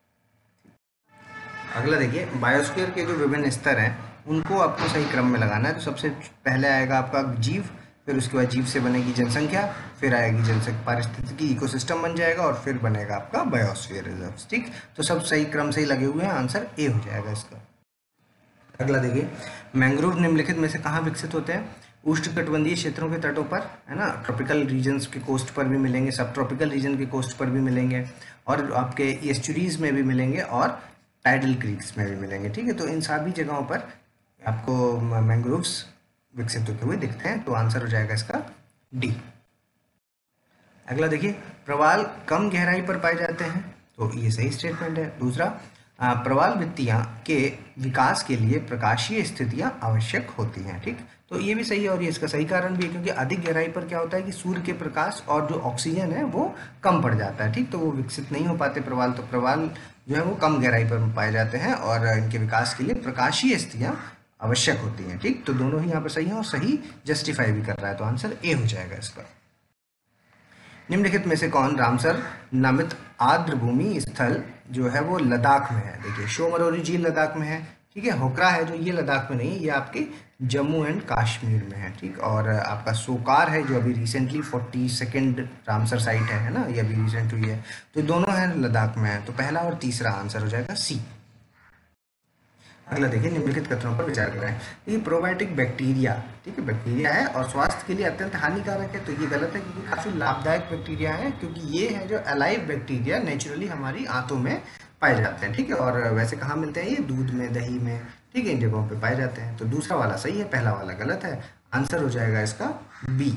अगला देखिए, बायोस्फीयर के जो विभिन्न स्तर हैं उनको आपको सही क्रम में लगाना है। तो सबसे पहले आएगा आपका जीव, फिर उसके बाद जीव से बनेगी जनसंख्या, फिर आएगी जनसंख्या, पारिस्थितिकी इकोसिस्टम बन जाएगा, और फिर बनेगा आपका बायोस्फीयर रिजर्व्स। ठीक, तो सब सही क्रम से ही लगे हुए हैं, आंसर ए हो जाएगा इसका। अगला देखिए, मैंग्रोव निम्नलिखित में से कहाँ विकसित होते हैं? उष्णकटिबंधीय क्षेत्रों के तटों पर है ना, ट्रॉपिकल रीजन्स के कोस्ट पर भी मिलेंगे, सब ट्रॉपिकल रीजन के कोस्ट पर भी मिलेंगे, और आपके एस्चुरीज में भी मिलेंगे, और टाइडल क्रीक्स में भी मिलेंगे। ठीक है, तो इन सभी जगहों पर आपको मैंग्रोव्स विकसित होते हुए दिखते हैं, तो आंसर हो जाएगा इसका डी। अगला देखिए, प्रवाल कम गहराई पर पाए जाते हैं, तो ये सही स्टेटमेंट है। दूसरा, प्रवाल भित्तियां के विकास के लिए प्रकाशीय स्थितियां आवश्यक होती हैं। ठीक, तो ये भी सही है, और ये इसका सही कारण भी है, क्योंकि अधिक गहराई पर क्या होता है कि सूर्य के प्रकाश और जो ऑक्सीजन है वो कम पड़ जाता है। ठीक, तो वो विकसित नहीं हो पाते प्रवाल, तो प्रवाल जो है वो कम गहराई पर पाए जाते हैं, और इनके विकास के लिए प्रकाशीय स्थितियां आवश्यक होती हैं। ठीक, तो दोनों ही यहाँ पर सही हैं और सही जस्टिफाई भी कर रहा है, तो आंसर ए हो जाएगा इसका। निम्नलिखित में से कौन रामसर नामित आर्द्र भूमि स्थल जो है वो लद्दाख में है? देखिए, शोमरोरी झील लद्दाख में है। ठीक है, होकरा है जो ये लद्दाख में नहीं है, ये आपके जम्मू एंड कश्मीर में है। ठीक, और आपका सोकार है जो अभी रिसेंटली 42nd रामसर साइट है ना, ये अभी रिसेंट हुई है, तो दोनों है लद्दाख में है, तो पहला और तीसरा आंसर हो जाएगा सी। अगला देखिए, निम्नलिखित कथनों पर विचार करें। ये प्रोबायोटिक बैक्टीरिया, ठीक है, बैक्टीरिया है और स्वास्थ्य के लिए अत्यंत हानिकारक है, तो ये गलत है, क्योंकि काफ़ी लाभदायक बैक्टीरिया है, क्योंकि ये है जो अलाइव बैक्टीरिया नेचुरली हमारी आंतों में पाए जाते हैं। ठीक है, और वैसे कहाँ मिलते हैं? ये दूध में, दही में, ठीक है, इन जगहों पे पाए जाते हैं, तो दूसरा वाला सही है, पहला वाला गलत है, आंसर हो जाएगा इसका बी।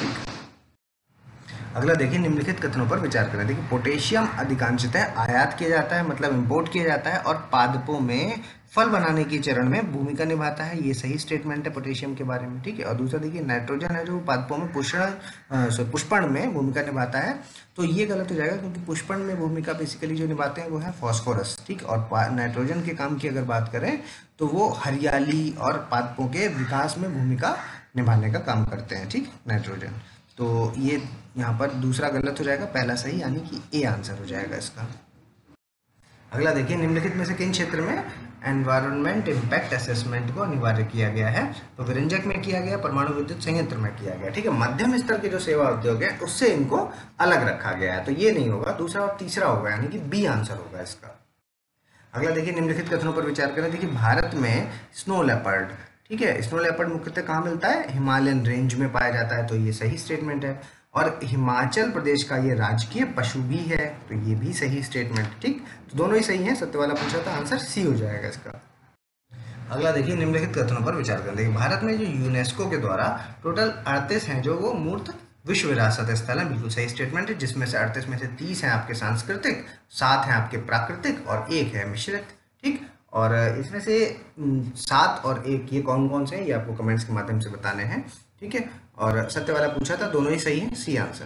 अगला देखिए, निम्नलिखित कथनों पर विचार करें। देखिए, पोटेशियम अधिकांशतः आयात किया जाता है, मतलब इंपोर्ट किया जाता है, और पादपों में फल बनाने के चरण में भूमिका निभाता है, ये सही स्टेटमेंट है पोटेशियम के बारे में। ठीक है, और दूसरा देखिए, नाइट्रोजन है जो पादपों में पुष्पण में भूमिका निभाता है, तो ये गलत हो जाएगा, क्योंकि पुष्पण में भूमिका बेसिकली जो निभाते हैं वो है फॉस्फोरस। ठीक, और नाइट्रोजन के काम की अगर बात करें तो वो हरियाली और पादपों के विकास में भूमिका निभाने का काम करते हैं। ठीक, नाइट्रोजन, तो ये यहाँ पर दूसरा गलत हो जाएगा, पहला सही, यानी कि ए आंसर हो जाएगा इसका। अगला देखिए, निम्नलिखित में से किन क्षेत्र में एनवायरनमेंट इम्पैक्ट असेसमेंट को अनिवार्य किया गया है। तो विरंजक में किया गया, परमाणु विद्युत संयंत्र में किया गया, ठीक है। मध्यम स्तर के जो सेवा उद्योग है उससे इनको अलग रखा गया है, तो ये नहीं होगा, दूसरा और तीसरा होगा, यानी कि बी आंसर होगा इसका। अगला देखिए, निम्नलिखित कथनों पर विचार करें। देखिए, भारत में स्नो लेपर्ड, ठीक है, स्नो लेपर्ड मुख्यतः कहाँ मिलता है? हिमालयन रेंज में पाया जाता है, तो ये सही स्टेटमेंट है। और हिमाचल प्रदेश का ये राजकीय पशु भी है, तो ये भी सही स्टेटमेंट, ठीक। तो दोनों ही सही हैं, सत्य वाला पूछा था, आंसर सी हो जाएगा इसका। अगला देखिए, निम्नलिखित कथनों पर विचार करें। देखिए, भारत में जो यूनेस्को के द्वारा टोटल 38 हैं जो वो मूर्त विश्व विरासत स्थल है, बिल्कुल सही स्टेटमेंट है, जिसमें से 38 में से 30 हैं आपके सांस्कृतिक, 7 हैं आपके प्राकृतिक और 1 है मिश्रित, ठीक। और इसमें से 7 और 1 ये कौन कौन से हैं, ये आपको कमेंट्स के माध्यम से बताने हैं, ठीक है। और सत्य वाला पूछा था, दोनों ही सही है, सी आंसर।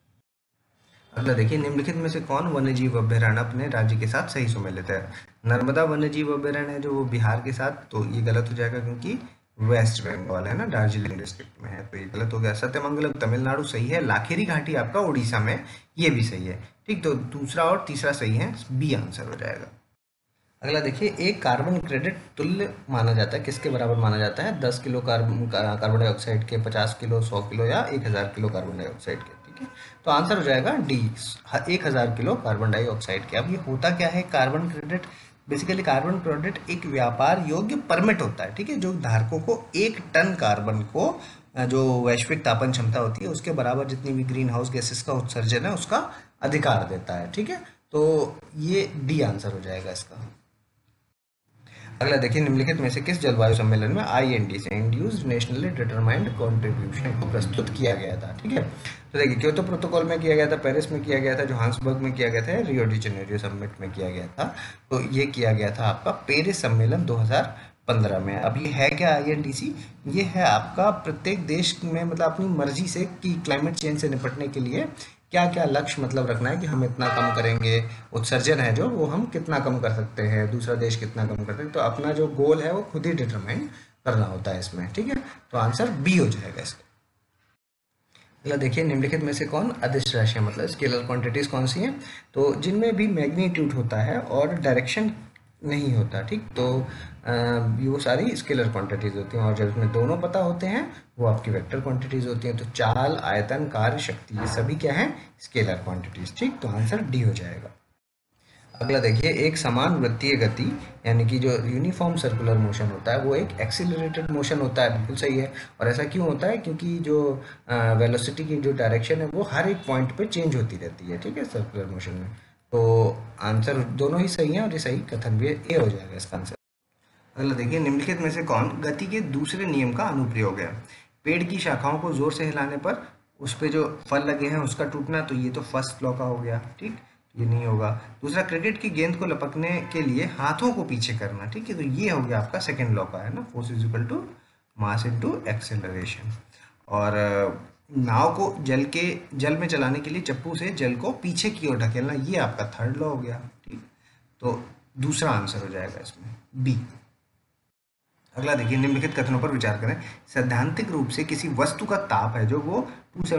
अगला देखिए, निम्नलिखित में से कौन वन्यजीव अभ्यारण्य अपने राज्य के साथ सही सुमेलित है? नर्मदा वन्यजीव अभ्यारण्य है जो वो बिहार के साथ, तो ये गलत हो जाएगा क्योंकि वेस्ट बंगाल है ना, दार्जिलिंग डिस्ट्रिक्ट में है, तो ये गलत हो गया। सत्यमंगलम तमिलनाडु सही है। लाखेरी घाटी आपका उड़ीसा में, ये भी सही है, ठीक। तो दूसरा और तीसरा सही है, बी आंसर हो जाएगा। अगला देखिए, एक कार्बन क्रेडिट तुल्य माना जाता है, किसके बराबर माना जाता है? 10 किलो कार्बन डाइऑक्साइड के, 50 किलो, 100 किलो या 1000 किलो कार्बन डाइऑक्साइड के, ठीक है। तो आंसर हो जाएगा डी, 1000 किलो कार्बन डाइऑक्साइड के। अब ये होता क्या है carbon credit? Basically carbon credit एक व्यापार योग्य परमिट होता है, ठीक है, जो धारकों को 1 टन कार्बन को जो वैश्विक तापन क्षमता होती है उसके बराबर जितनी भी ग्रीन हाउस गैसेस का उत्सर्जन है उसका अधिकार देता है, ठीक है। तो ये डी आंसर हो जाएगा इसका। अगला देखिए, निम्नलिखित में से किस जलवायु सम्मेलन में IND से इंड्यूस्ड नेशनली डिटरमाइंड कॉन्ट्रीब्यूशन को प्रस्तुत किया गया था, ठीक है। तो देखिए, क्योतो प्रोटोकॉल में किया गया था, पेरिस में किया गया था, जोहान्सबर्ग में किया गया था, रियो डी जेनेरियो समिट में किया गया था। तो ये किया गया था आपका पेरिस सम्मेलन 2015 में। अब ये है क्या INDC? ये है आपका प्रत्येक देश में मतलब अपनी मर्जी से कि क्लाइमेट चेंज से निपटने के लिए क्या क्या लक्ष्य मतलब रखना है कि हम इतना कम करेंगे, उत्सर्जन है जो वो हम कितना कम कर सकते हैं, दूसरा देश कितना कम कर सकते हैं, तो अपना जो गोल है वो खुद ही डिटरमाइन करना होता है इसमें, ठीक है। तो आंसर बी हो जाएगा इसका। अगला देखिए, निम्नलिखित में से कौन अदिश राशि मतलब स्केलर क्वांटिटीज कौन सी हैं? तो जिनमें भी मैग्नीट्यूड होता है और डायरेक्शन नहीं होता, ठीक। तो वो सारी स्केलर क्वांटिटीज होती हैं, और जब इसमें दोनों पता होते हैं वो आपकी वेक्टर क्वांटिटीज होती हैं। तो चाल, आयतन, कार्य, शक्ति, ये सभी क्या है? स्केलर क्वांटिटीज, ठीक। तो आंसर डी हो जाएगा। अगला देखिए, एक समान वृत्तीय गति यानी कि जो यूनिफॉर्म सर्कुलर मोशन होता है वो एक एक्सीलरेटेड मोशन होता है, बिल्कुल सही है। और ऐसा क्यों होता है? क्योंकि जो वेलोसिटी की जो डायरेक्शन है वो हर एक पॉइंट पे चेंज होती रहती है, ठीक है, सर्कुलर मोशन में। तो आंसर दोनों ही सही हैं और ये सही कथन भी है, ए हो जाएगा इसका आंसर। अगला देखिए, निम्नलिखित में से कौन गति के दूसरे नियम का अनुप्रयोग है? पेड़ की शाखाओं को जोर से हिलाने पर उस पे जो फल लगे हैं उसका टूटना, तो ये तो फर्स्ट लॉ का हो गया, ठीक, ये नहीं होगा। दूसरा, क्रिकेट की गेंद को लपकने के लिए हाथों को पीछे करना, ठीक है, तो ये हो गया आपका सेकेंड लॉ का, है ना, force is equal to mass into acceleration. और नाव को जल में चलाने के लिए चप्पू से जल को पीछे की ओर ढकेलना, ये आपका थर्ड लॉ हो गया, ठीक। तो दूसरा आंसर हो जाएगा इसमें बी। अगला देखिए, निम्नलिखित कथनों पर विचार करें। सैद्धांतिक रूप से किसी वस्तु का ताप है जो वो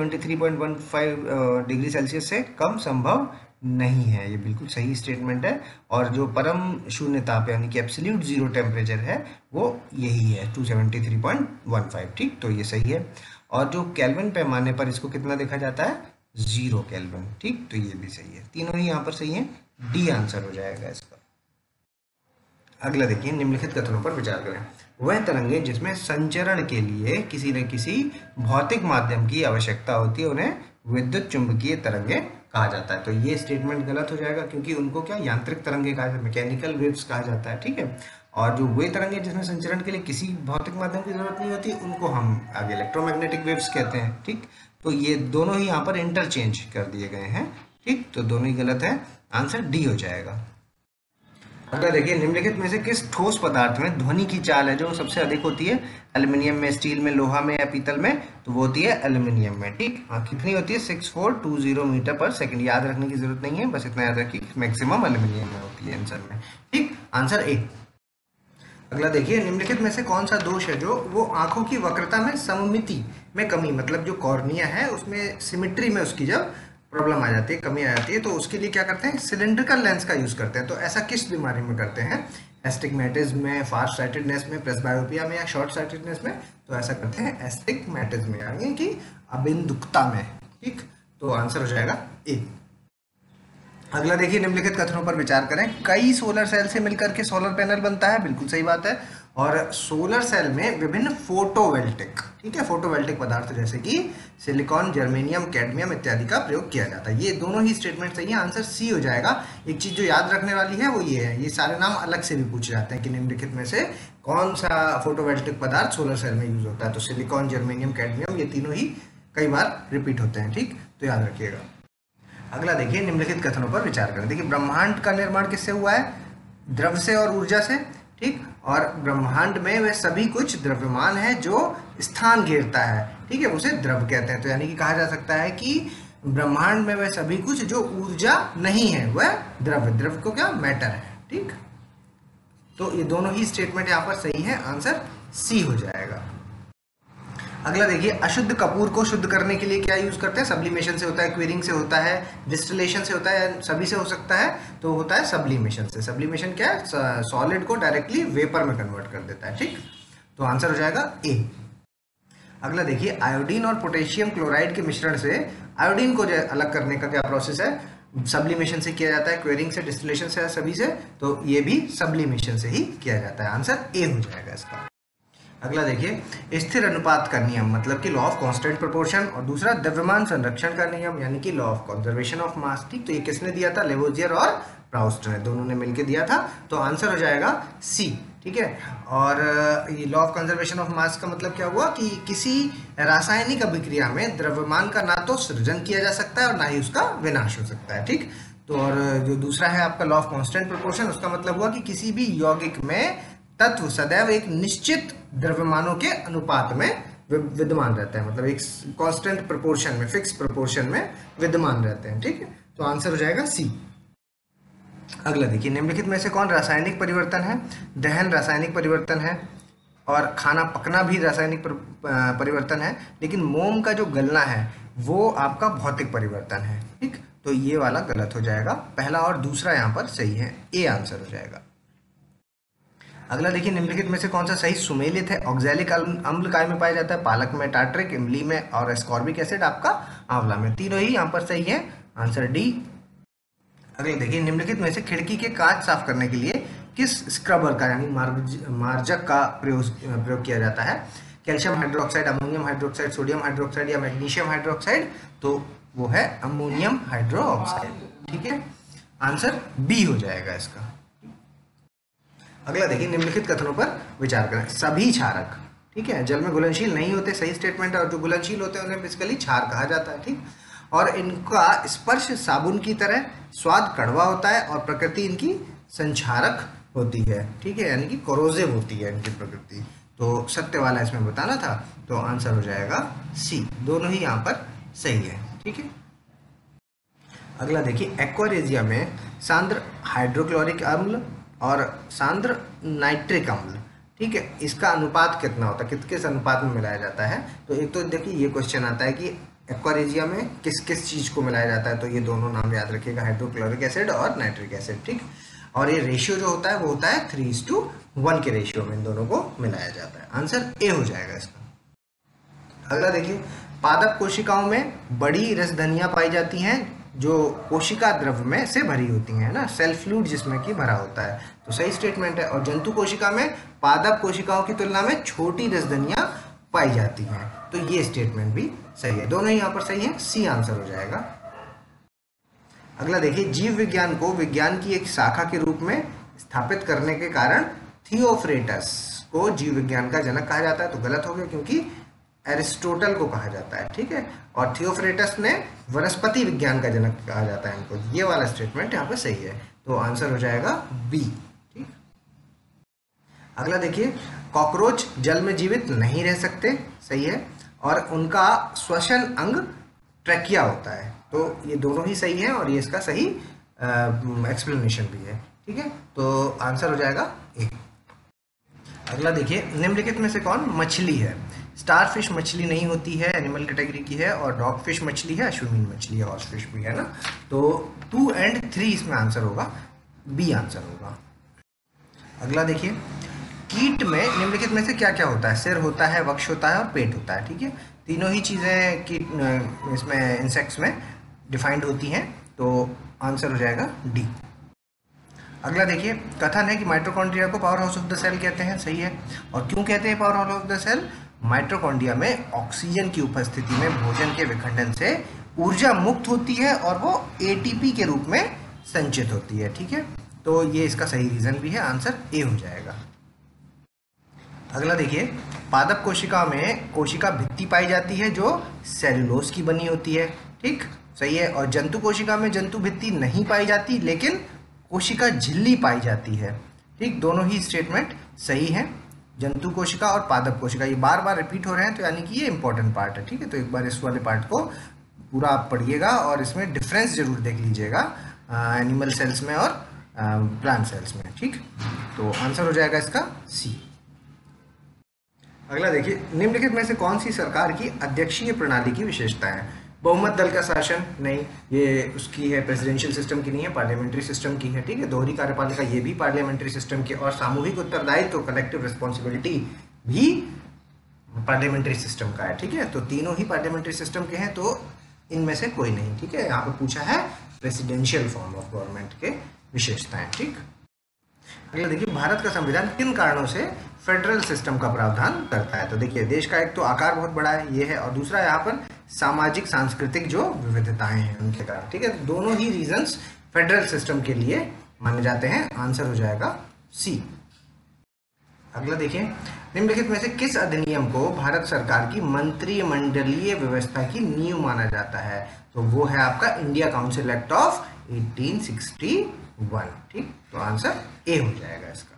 273.15 डिग्री सेल्सियस से कम संभव नहीं है, ये बिल्कुल सही स्टेटमेंट है। और जो परम शून्य ताप यानी कि एब्सोल्यूट जीरो टेम्परेचर है वो यही है 273.15, ठीक। तो ये सही है। और जो केल्विन पैमाने पर इसको कितना देखा जाता है? 0 केल्विन, ठीक। तो ये भी सही है, तीनों ही यहाँ पर सही है, डी आंसर हो जाएगा इसका। अगला देखिए, निम्नलिखित कथनों पर विचार करें। वह तरंगें जिसमें संचरण के लिए किसी न किसी भौतिक माध्यम की आवश्यकता होती है उन्हें विद्युत चुंबकीय तरंगें कहा जाता है। तो ये स्टेटमेंट गलत हो जाएगा क्योंकि उनको क्या यांत्रिक तरंगें कहा जाता है, मैकेनिकल वेव्स कहा जाता है, ठीक है। और जो वे तरंगें जिसमें संचरण के लिए किसी भौतिक माध्यम की जरूरत नहीं होती उनको हम आगे इलेक्ट्रोमैग्नेटिक वेव्स कहते हैं, ठीक। तो ये दोनों ही यहाँ पर इंटरचेंज कर दिए गए हैं, ठीक। तो दोनों ही गलत है, आंसर डी हो जाएगा। अगला देखिए, निम्नलिखित में से किस ठोस पदार्थ में ध्वनि की चाल है जो सबसे अधिक होती है? एल्युमिनियम में, स्टील में, लोहा में या पीतल में? तो वो होती है एल्युमिनियम में, ठीक। हाँ, कितनी होती है? 6420 मीटर पर सेकंड। याद रखने की जरूरत नहीं है, बस इतना याद रखिए मैक्सिमम एल्युमिनियम में होती है आंसर में, ठीक। Answer A. अगला देखिए, निम्नलिखित में से कौन सा दोष है जो वो आंखों की वक्रता में सममिति में कमी, मतलब जो कॉर्निया है उसमें सिमेट्री में उसकी जब प्रॉब्लम आ जाती है, कमी आ जाती है, तो उसके लिए क्या करते हैं? सिलिंड्रिकल लेंस का यूज करते हैं। तो ऐसा किस बीमारी में करते हैं? एस्टिग्मेटिज्म में, फास्ट साइटेडनेस में, प्रेसबायोपिया में या शॉर्ट साइटेडनेस में, तो ऐसा करते हैं एस्टिग्मेटिज्म में यानी कि अबिंदुकता में। ठीक, तो आंसर हो जाएगा ए। अगला देखिए, निम्नलिखित कथनों पर विचार करें। कई सोलर सेल से मिलकर के सोलर पैनल बनता है, बिल्कुल सही बात है। और सोलर सेल में विभिन्न फोटोवोल्टिक, ठीक है, फोटोवोल्टिक पदार्थ जैसे कि सिलिकॉन, जर्मेनियम, कैडमियम इत्यादि का प्रयोग किया जाता है। ये दोनों ही स्टेटमेंट सही है, आंसर सी हो जाएगा। एक चीज जो याद रखने वाली है वो ये है, ये सारे नाम अलग से भी पूछे जाते हैं कि निम्नलिखित में से कौन सा फोटोवोल्टिक पदार्थ सोलर सेल में यूज होता है। तो सिलिकॉन, जर्मेनियम, कैडमियम ये तीनों ही कई बार रिपीट होते हैं। ठीक, तो याद रखिएगा। अगला देखिए, निम्नलिखित कथनों पर विचार करें। देखिए, ब्रह्मांड का निर्माण किससे हुआ है? द्रव से और ऊर्जा से। ठीक, और ब्रह्मांड में वह सभी कुछ द्रव्यमान है जो स्थान घेरता है, ठीक है, उसे द्रव कहते हैं। तो यानी कि कहा जा सकता है कि ब्रह्मांड में वह सभी कुछ जो ऊर्जा नहीं है वह द्रव, द्रव को क्या, मैटर है। ठीक, तो ये दोनों ही स्टेटमेंट यहाँ पर सही है, आंसर सी हो जाएगा। अगला देखिए, अशुद्ध कपूर को शुद्ध करने के लिए क्या यूज करते हैं? सब्लिमेशन से होता है, क्विरिंग से होता है, डिस्टिलेशन से होता है, सभी से हो सकता है, तो होता है सब्लिमेशन से। सब्लिमेशन क्या है? सॉलिड को डायरेक्टली वेपर में कन्वर्ट कर देता है। ठीक, तो आंसर हो जाएगा ए। अगला देखिए, आयोडीन और पोटेशियम क्लोराइड के मिश्रण से आयोडीन को अलग करने का क्या प्रोसेस है? सब्लिमेशन से किया जाता है, क्वेरिंग से, डिस्टिलेशन से, सभी से, तो ये भी सब्लिमेशन से ही किया जाता है। आंसर ए हो जाएगा इसका। अगला देखिए, स्थिर अनुपात का नियम मतलब कि लॉ ऑफ कांस्टेंट प्रोपोर्शन, और दूसरा द्रव्यमान संरक्षण का नियम यानी कि law of conservation of mass. ठीक, तो ये किसने दिया था? लेवोजियर और प्राउस्ट ने, दोनों ने मिलकर दिया था, तो आंसर हो जाएगा सी। ठीक है, और ये law of conservation of mass का मतलब क्या हुआ कि किसी रासायनिक अभिक्रिया में द्रव्यमान का ना तो सृजन किया जा सकता है और ना ही उसका विनाश हो सकता है। ठीक, तो और जो दूसरा है आपका लॉ ऑफ कांस्टेंट प्रोपोर्शन, उसका मतलब हुआ कि किसी भी यौगिक में तत्व सदैव एक निश्चित द्रव्यमानों के अनुपात में विद्यमान रहते हैं, मतलब एक कांस्टेंट प्रोपोर्शन में, फिक्स प्रोपोर्शन में विद्यमान रहते हैं। ठीक है, तो आंसर हो जाएगा सी। अगला देखिए, निम्नलिखित में से कौन रासायनिक परिवर्तन है? दहन रासायनिक परिवर्तन है, और खाना पकना भी रासायनिक परिवर्तन है, लेकिन मोम का जो गलना है वो आपका भौतिक परिवर्तन है। ठीक, तो ये वाला गलत हो जाएगा, पहला और दूसरा यहाँ पर सही है, ए आंसर हो जाएगा। अगला देखिए, निम्नलिखित में से कौन सा सही सुमेलित है? ऑक्सैलिक अम्ल काय में पाया जाता है? पालक में, टार्ट्रिक, इमली में, और एस्कॉर्बिक एसिड आपका आंवला में। तीनों ही यहाँ पर सही है, आंसर डी। अगला देखिए, निम्नलिखित में से खिड़की के कांच साफ करने के लिए किस स्क्रबर का यानी मार्जक का प्रयोग किया जाता है? Calcium hydroxide, ammonium hydroxide, sodium hydroxide या मैग्नीशियम हाइड्रोक्साइड? तो वो है अमोनियम हाइड्रोक्साइड। ठीक है, आंसर बी हो जाएगा इसका। अगला देखिए, निम्नलिखित कथनों पर विचार करें। सभी क्षारक, ठीक है, जल में घुलनशील नहीं होते, सही स्टेटमेंट है, और जो घुलनशील होते हैं उन्हें बेसिकली क्षार कहा जाता है। ठीक, और इनका स्पर्श साबुन की तरह, स्वाद कड़वा होता है, और प्रकृति इनकी संक्षारक होती है। ठीक है, यानी कि कोरोसिव होती है इनकी प्रकृति। तो सत्य वाला इसमें बताना था, तो आंसर हो जाएगा सी। दोनों ही यहाँ पर सही है। ठीक है, अगला देखिए, एक्वारेजिया में सांद्र हाइड्रोक्लोरिक अम्ल और सांद्र नाइट्रिक अम्ल, ठीक है, इसका अनुपात कितना होता है, किस अनुपात में मिलाया जाता है? तो एक तो देखिए ये क्वेश्चन आता है कि एक्वारेजिया में किस किस चीज को मिलाया जाता है, तो ये दोनों नाम याद रखिएगा, हाइड्रोक्लोरिक एसिड और नाइट्रिक एसिड। ठीक, और ये रेशियो जो होता है वो होता है 3:1 के रेशियो में इन दोनों को मिलाया जाता है। आंसर ए हो जाएगा इसका। अगला देखिए, पादप कोशिकाओं में बड़ी रसधनियां पाई जाती हैं जो कोशिका द्रव में से भरी होती हैं ना, सेल फ्लूइड जिसमें कि भरा होता है, तो सही स्टेटमेंट है। और जंतु कोशिका में पादप कोशिकाओं की तुलना में छोटी रसधनियां पाई जाती हैं, तो ये स्टेटमेंट भी सही है। दोनों ही यहाँ पर सही है, सी आंसर हो जाएगा। अगला देखिए, जीव विज्ञान को विज्ञान की एक शाखा के रूप में स्थापित करने के कारण थियोफ्रेटस को जीव विज्ञान का जनक कहा जाता है, तो गलत हो गया क्योंकि एरिस्टोटल को कहा जाता है। ठीक है, और थियोफ्रेटस ने वनस्पति विज्ञान का जनक कहा जाता है इनको। ये वाला स्टेटमेंट यहाँ पे सही है, तो आंसर हो जाएगा बी। ठीक, अगला देखिए, कॉकरोच जल में जीवित नहीं रह सकते, सही है, और उनका श्वसन अंग ट्रैकिया होता है, तो ये दोनों ही सही है, और ये इसका सही एक्सप्लेनेशन भी है। ठीक है, तो आंसर हो जाएगा ए। अगला देखिए, निम्नलिखित में से कौन मछली है? स्टारफिश मछली नहीं होती है, एनिमल कैटेगरी की है, और डॉगफिश मछली है, अश्विन मछली है, हॉर्सफिश भी है ना, तो 2 और 3 इसमें आंसर होगा, बी आंसर होगा। अगला देखिए, कीट में निम्नलिखित में से क्या क्या होता है? सिर होता है, वक्ष होता है और पेट होता है। ठीक है, तीनों ही चीज़ें कीट इसमें इंसेक्ट्स में डिफाइंड होती हैं, तो आंसर हो जाएगा डी। अगला देखिए, कथन है कि माइटोकॉन्ड्रिया को power house of the cell कहते हैं। सही है। और क्यों कहते हैं power house of the cell? Mitochondria में ऑक्सीजन की उपस्थिति में भोजन के विखंडन से ऊर्जा मुक्त होती है और वो एटीपी के रूप में संचित होती है। ठीक है, तो ये इसका सही रीजन भी है, आंसर ए हो जाएगा। अगला देखिए, पादप कोशिका में कोशिका भित्ति पाई जाती है जो सेलुलोज की बनी होती है। ठीक, सही है। और जंतु कोशिका में जंतु भित्ति नहीं पाई जाती, लेकिन कोशिका झिल्ली पाई जाती है। ठीक, दोनों ही स्टेटमेंट सही है। जंतु कोशिका और पादप कोशिका ये बार बार रिपीट हो रहे हैं, तो यानी कि ये इंपॉर्टेंट पार्ट है। ठीक है, तो एक बार इस वाले पार्ट को पूरा आप पढ़िएगा और इसमें डिफरेंस जरूर देख लीजिएगा एनिमल सेल्स में और प्लांट सेल्स में। ठीक, तो आंसर हो जाएगा इसका सी। अगला देखिए, निम्नलिखित में से कौन सी सरकार की अध्यक्षीय प्रणाली की विशेषता है? बहुमत दल का शासन? नहीं, ये उसकी है, प्रेसिडेंशियल सिस्टम की नहीं है, पार्लियामेंट्री सिस्टम की है। ठीक है, दोहरी कार्यपालिका ये भी पार्लियामेंट्री सिस्टम की, और सामूहिक उत्तरदायित्व कलेक्टिव रिस्पॉन्सिबिलिटी भी पार्लियामेंट्री सिस्टम का है। ठीक है, तो तीनों ही पार्लियामेंट्री सिस्टम के हैं, तो इनमें से कोई नहीं। ठीक है, यहाँ पे पूछा है प्रेसिडेंशियल फॉर्म ऑफ गवर्नमेंट के विशेषताएं। ठीक, अगला देखिए, भारत का संविधान किन कारणों से फेडरल सिस्टम का प्रावधान करता है? तो देखिए, देश का एक तो आकार बहुत बड़ा है, ये है, और दूसरा यहाँ पर सामाजिक सांस्कृतिक जो विविधताएं हैं उनके कारण। ठीक है, दोनों ही रीजंस फेडरल सिस्टम के लिए माने जाते हैं, आंसर हो जाएगा सी। अगला देखिए, निम्नलिखित में से किस अधिनियम को भारत सरकार की मंत्रिमंडलीय व्यवस्था की नींव माना जाता है? तो वो है आपका इंडिया काउंसिल एक्ट ऑफ 1861। ठीक, तो आंसर ए हो जाएगा इसका।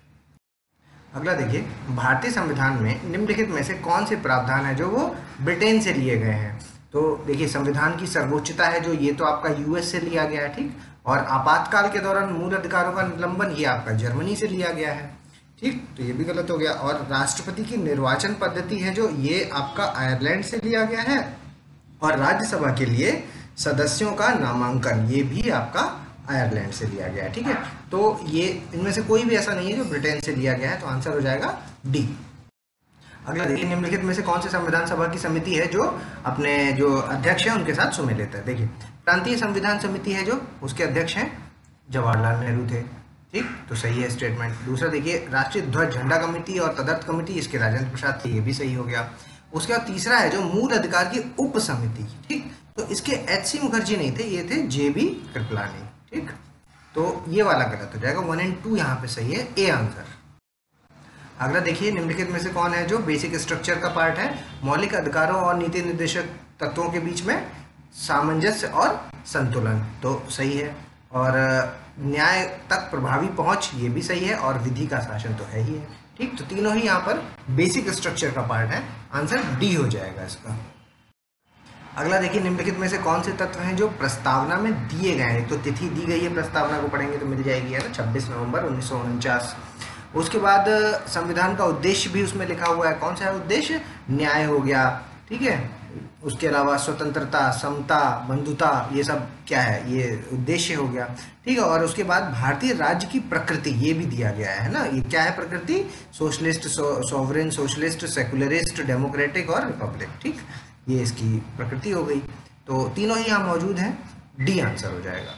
अगला देखिए, भारतीय संविधान में निम्नलिखित में से कौन से प्रावधान है जो वो ब्रिटेन से लिए गए हैं? तो देखिए, संविधान की सर्वोच्चता है जो, ये तो आपका यूएस से लिया गया है। ठीक, और आपातकाल के दौरान मूल अधिकारों का निलंबन ये आपका जर्मनी से लिया गया है। ठीक, तो ये भी गलत हो गया। और राष्ट्रपति की निर्वाचन पद्धति है जो, ये आपका आयरलैंड से लिया गया है। और राज्यसभा के लिए सदस्यों का नामांकन ये भी आपका आयरलैंड से लिया गया है। ठीक है, तो ये इनमें से कोई भी ऐसा नहीं है जो ब्रिटेन से लिया गया है, तो आंसर हो जाएगा डी। अगला देखिए, निम्नलिखित में से कौन से संविधान सभा की समिति है जो अपने जो अध्यक्ष है उनके साथ सुमेलित है? देखिए, प्रांतीय संविधान समिति है जो, उसके अध्यक्ष हैं जवाहरलाल नेहरू थे। ठीक, तो सही है स्टेटमेंट। दूसरा देखिए, राष्ट्रीय ध्वज झंडा कमेटी और तदर्थ कमेटी, इसके राजेंद्र प्रसाद थे, ये भी सही हो गया। उसके बाद तीसरा है जो मूल अधिकार की उप समिति। ठीक, तो इसके एच.सी. मुखर्जी नहीं थे, ये थे जे.बी. कृपलानी। ठीक, तो ये वाला गलत हो जाएगा, 1 और 2 यहाँ पे सही है, ए आंसर। अगला देखिए, निम्नलिखित में से कौन है जो बेसिक स्ट्रक्चर का पार्ट है? मौलिक अधिकारों और नीति निर्देशक तत्वों के बीच में सामंजस्य और संतुलन, तो सही है। और न्याय तक प्रभावी पहुंच, ये भी सही है। और विधि का शासन तो है ही है। ठीक, तो तीनों ही यहाँ पर बेसिक स्ट्रक्चर का पार्ट है, आंसर डी हो जाएगा इसका। अगला देखिए, निम्नलिखित में से कौन से तत्व हैं जो प्रस्तावना में दिए गए हैं? तो तिथि दी गई है, प्रस्तावना को पढ़ेंगे तो मिल जाएगी, है ना, 26 नवंबर 1949। उसके बाद संविधान का उद्देश्य भी उसमें लिखा हुआ है। कौन सा है उद्देश्य? न्याय हो गया। ठीक है, उसके अलावा स्वतंत्रता, समता, बंधुता, ये सब क्या है, ये उद्देश्य हो गया। ठीक है, और उसके बाद भारतीय राज्य की प्रकृति ये भी दिया गया है ना। ये क्या है प्रकृति? Socialist, sovereign, socialist, secularist, democratic और रिपब्लिक। ठीक, ये इसकी प्रकृति हो गई। तो तीनों ही यहाँ मौजूद हैं, डी आंसर हो जाएगा।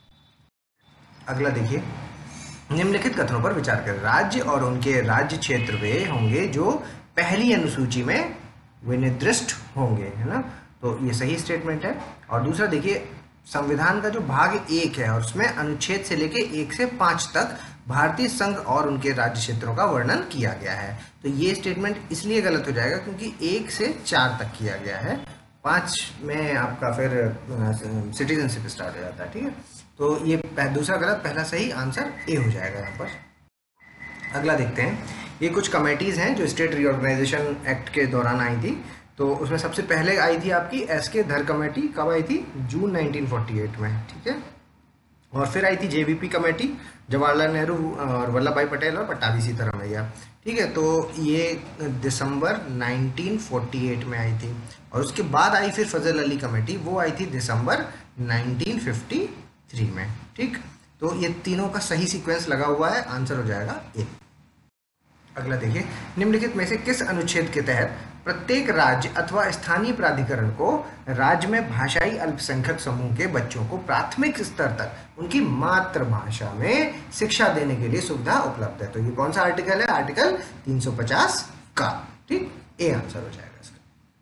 अगला देखिए, निम्नलिखित कथनों पर विचार करें। राज्य और उनके राज्य क्षेत्र वे होंगे जो पहली अनुसूची में विनिर्दिष्ट होंगे, है ना, तो ये सही स्टेटमेंट है। और दूसरा देखिए, संविधान का जो भाग 1 है और उसमें अनुच्छेद से लेके 1 से 5 तक भारतीय संघ और उनके राज्य क्षेत्रों का वर्णन किया गया है। तो ये स्टेटमेंट इसलिए गलत हो जाएगा क्योंकि 1 से 4 तक किया गया है, 5 में आपका फिर सिटीजनशिप स्टार्ट हो जाता है। ठीक है, तो ये दूसरा गलत, पहला सही, आंसर ए हो जाएगा यहाँ पर। अगला देखते हैं, ये कुछ कमेटीज़ हैं जो स्टेट रीऑर्गेनाइजेशन एक्ट के दौरान आई थी। तो उसमें सबसे पहले आई थी आपकी एस.के. धर कमेटी, कब आई थी? जून 1948 में। ठीक है, और फिर आई थी जे.वी.पी. कमेटी, जवाहरलाल नेहरू और वल्लभ भाई पटेल और पट्टाभी सीतारामैया। ठीक है, तो ये दिसंबर 1948 में आई थी। और उसके बाद आई फिर फजल अली कमेटी, वो आई थी दिसंबर 1953 में। ठीक, तो ये तीनों का सही सीक्वेंस लगा हुआ है, आंसर हो जाएगा ए। अगला देखिए, निम्नलिखित में से किस अनुच्छेद के तहत प्रत्येक राज्य अथवा स्थानीय प्राधिकरण को राज्य में भाषाई अल्पसंख्यक समूह के बच्चों को प्राथमिक स्तर तक उनकी मातृभाषा में शिक्षा देने के लिए सुविधा उपलब्ध है? तो ये कौन सा आर्टिकल है? आर्टिकल 350 का, ठीक, ए आंसर हो जाएगा इसका।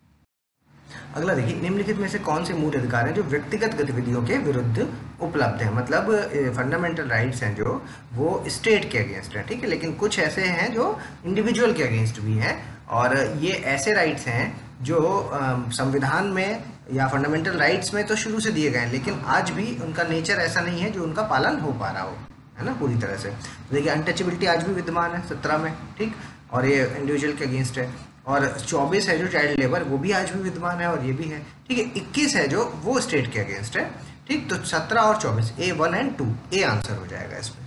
अगला देखिए, निम्नलिखित में से कौन से मूल अधिकार हैं जो व्यक्तिगत गतिविधियों के विरुद्ध उपलब्ध हैं? मतलब फंडामेंटल राइट्स हैं जो वो स्टेट के अगेंस्ट हैं, ठीक है, लेकिन कुछ ऐसे हैं जो इंडिविजुअल के अगेंस्ट भी हैं, और ये ऐसे राइट्स हैं जो संविधान में या फंडामेंटल राइट्स में तो शुरू से दिए गए हैं, लेकिन आज भी उनका नेचर ऐसा नहीं है जो उनका पालन हो पा रहा हो, है ना, पूरी तरह से। तो देखिए, अनटचेबिलिटी आज भी विद्यमान है 17 में, ठीक, और ये इंडिविजुअल के अगेंस्ट है। और 24 है जो चाइल्ड लेबर, वो भी आज भी विद्यमान है, और ये भी है, ठीक है। 21 है जो वो स्टेट के अगेंस्ट है, ठीक। तो 17 और 24, ए 1 एंड 2, ए आंसर हो जाएगा इसमें।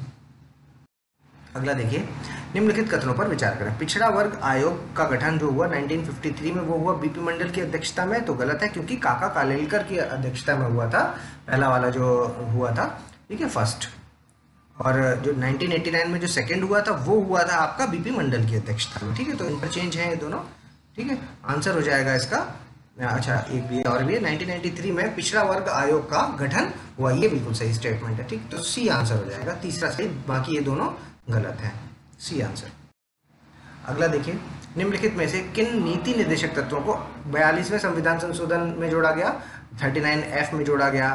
अगला देखिए, निम्नलिखित कथनों पर विचार करें। पिछड़ा वर्ग आयोग का गठन जो हुआ 1953 में, वो हुआ बीपी मंडल की अध्यक्षता में, तो गलत है, क्योंकि काका कालेलकर की अध्यक्षता में हुआ था, पहला वाला जो हुआ था, ठीक है, फर्स्ट। और जो 1989 में जो सेकंड हुआ था वो हुआ था आपका बीपी मंडल की अध्यक्षता में, ठीक है। तो इंटरचेंज है ये दोनों, ठीक है, आंसर हो जाएगा इसका। अच्छा, एक भी और भी है, 1993 में पिछड़ा वर्ग आयोग का गठन हुआ, ये बिल्कुल सही स्टेटमेंट है, ठीक। तो सी आंसर हो जाएगा, तीसरा सही, बाकी ये दोनों गलत हैं, सी आंसर। अगला देखिए, निम्नलिखित में से किन नीति निर्देशक तत्वों को 42वें संविधान संशोधन में जोड़ा गया? 39F में जोड़ा गया,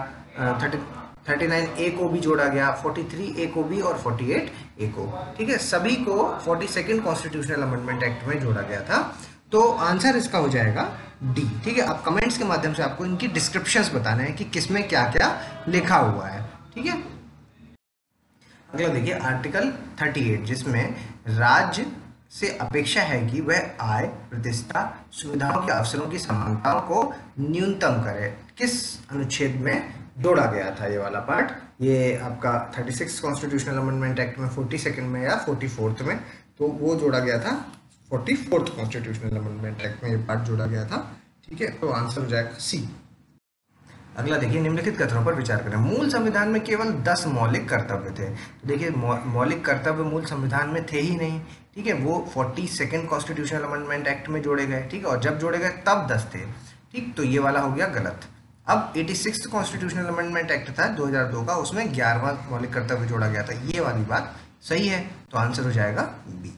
39A को भी जोड़ा गया, 43A को भी, और 48A को, ठीक है, सभी को 42nd कॉन्स्टिट्यूशनल अमेंडमेंट एक्ट में जोड़ा गया था। तो आंसर इसका हो जाएगा डी, ठीक है। आप कमेंट्स के माध्यम से आपको इनकी डिस्क्रिप्शंस बताने हैं कि किसमें क्या क्या लिखा हुआ है, ठीक है। अगला देखिए, आर्टिकल 38, जिसमें राज्य से अपेक्षा है कि वह आय, प्रतिष्ठा, सुविधाओं के अवसरों की समानताओं को न्यूनतम करे, किस अनुच्छेद में जोड़ा गया था ये वाला पार्ट? ये आपका 36 कॉन्स्टिट्यूशनल अमेंडमेंट एक्ट में 42nd में या 44th में, तो वो जोड़ा गया था 44th कॉन्स्टिट्यूशनल अमेंडमेंट एक्ट में ये पार्ट जोड़ा गया था, ठीक है। तो आंसर हो जाएगा सी। अगला देखिए, निम्नलिखित कथनों पर विचार करें। मूल संविधान में केवल 10 मौलिक कर्तव्य थे। तो देखिए, मौलिक कर्तव्य मूल संविधान में थे ही नहीं, ठीक है, वो 42nd कॉन्स्टिट्यूशनल अमेंडमेंट एक्ट में जोड़े गए, ठीक है, और जब जोड़े गए तब 10 थे, ठीक। तो ये वाला हो गया गलत। अब 86 कॉन्स्टिट्यूशनल अमेंडमेंट एक्ट था 2002 का, उसमें 11वां मौलिक कर्तव्य जोड़ा गया था, ये वाली बात सही है, तो आंसर हो जाएगा बी।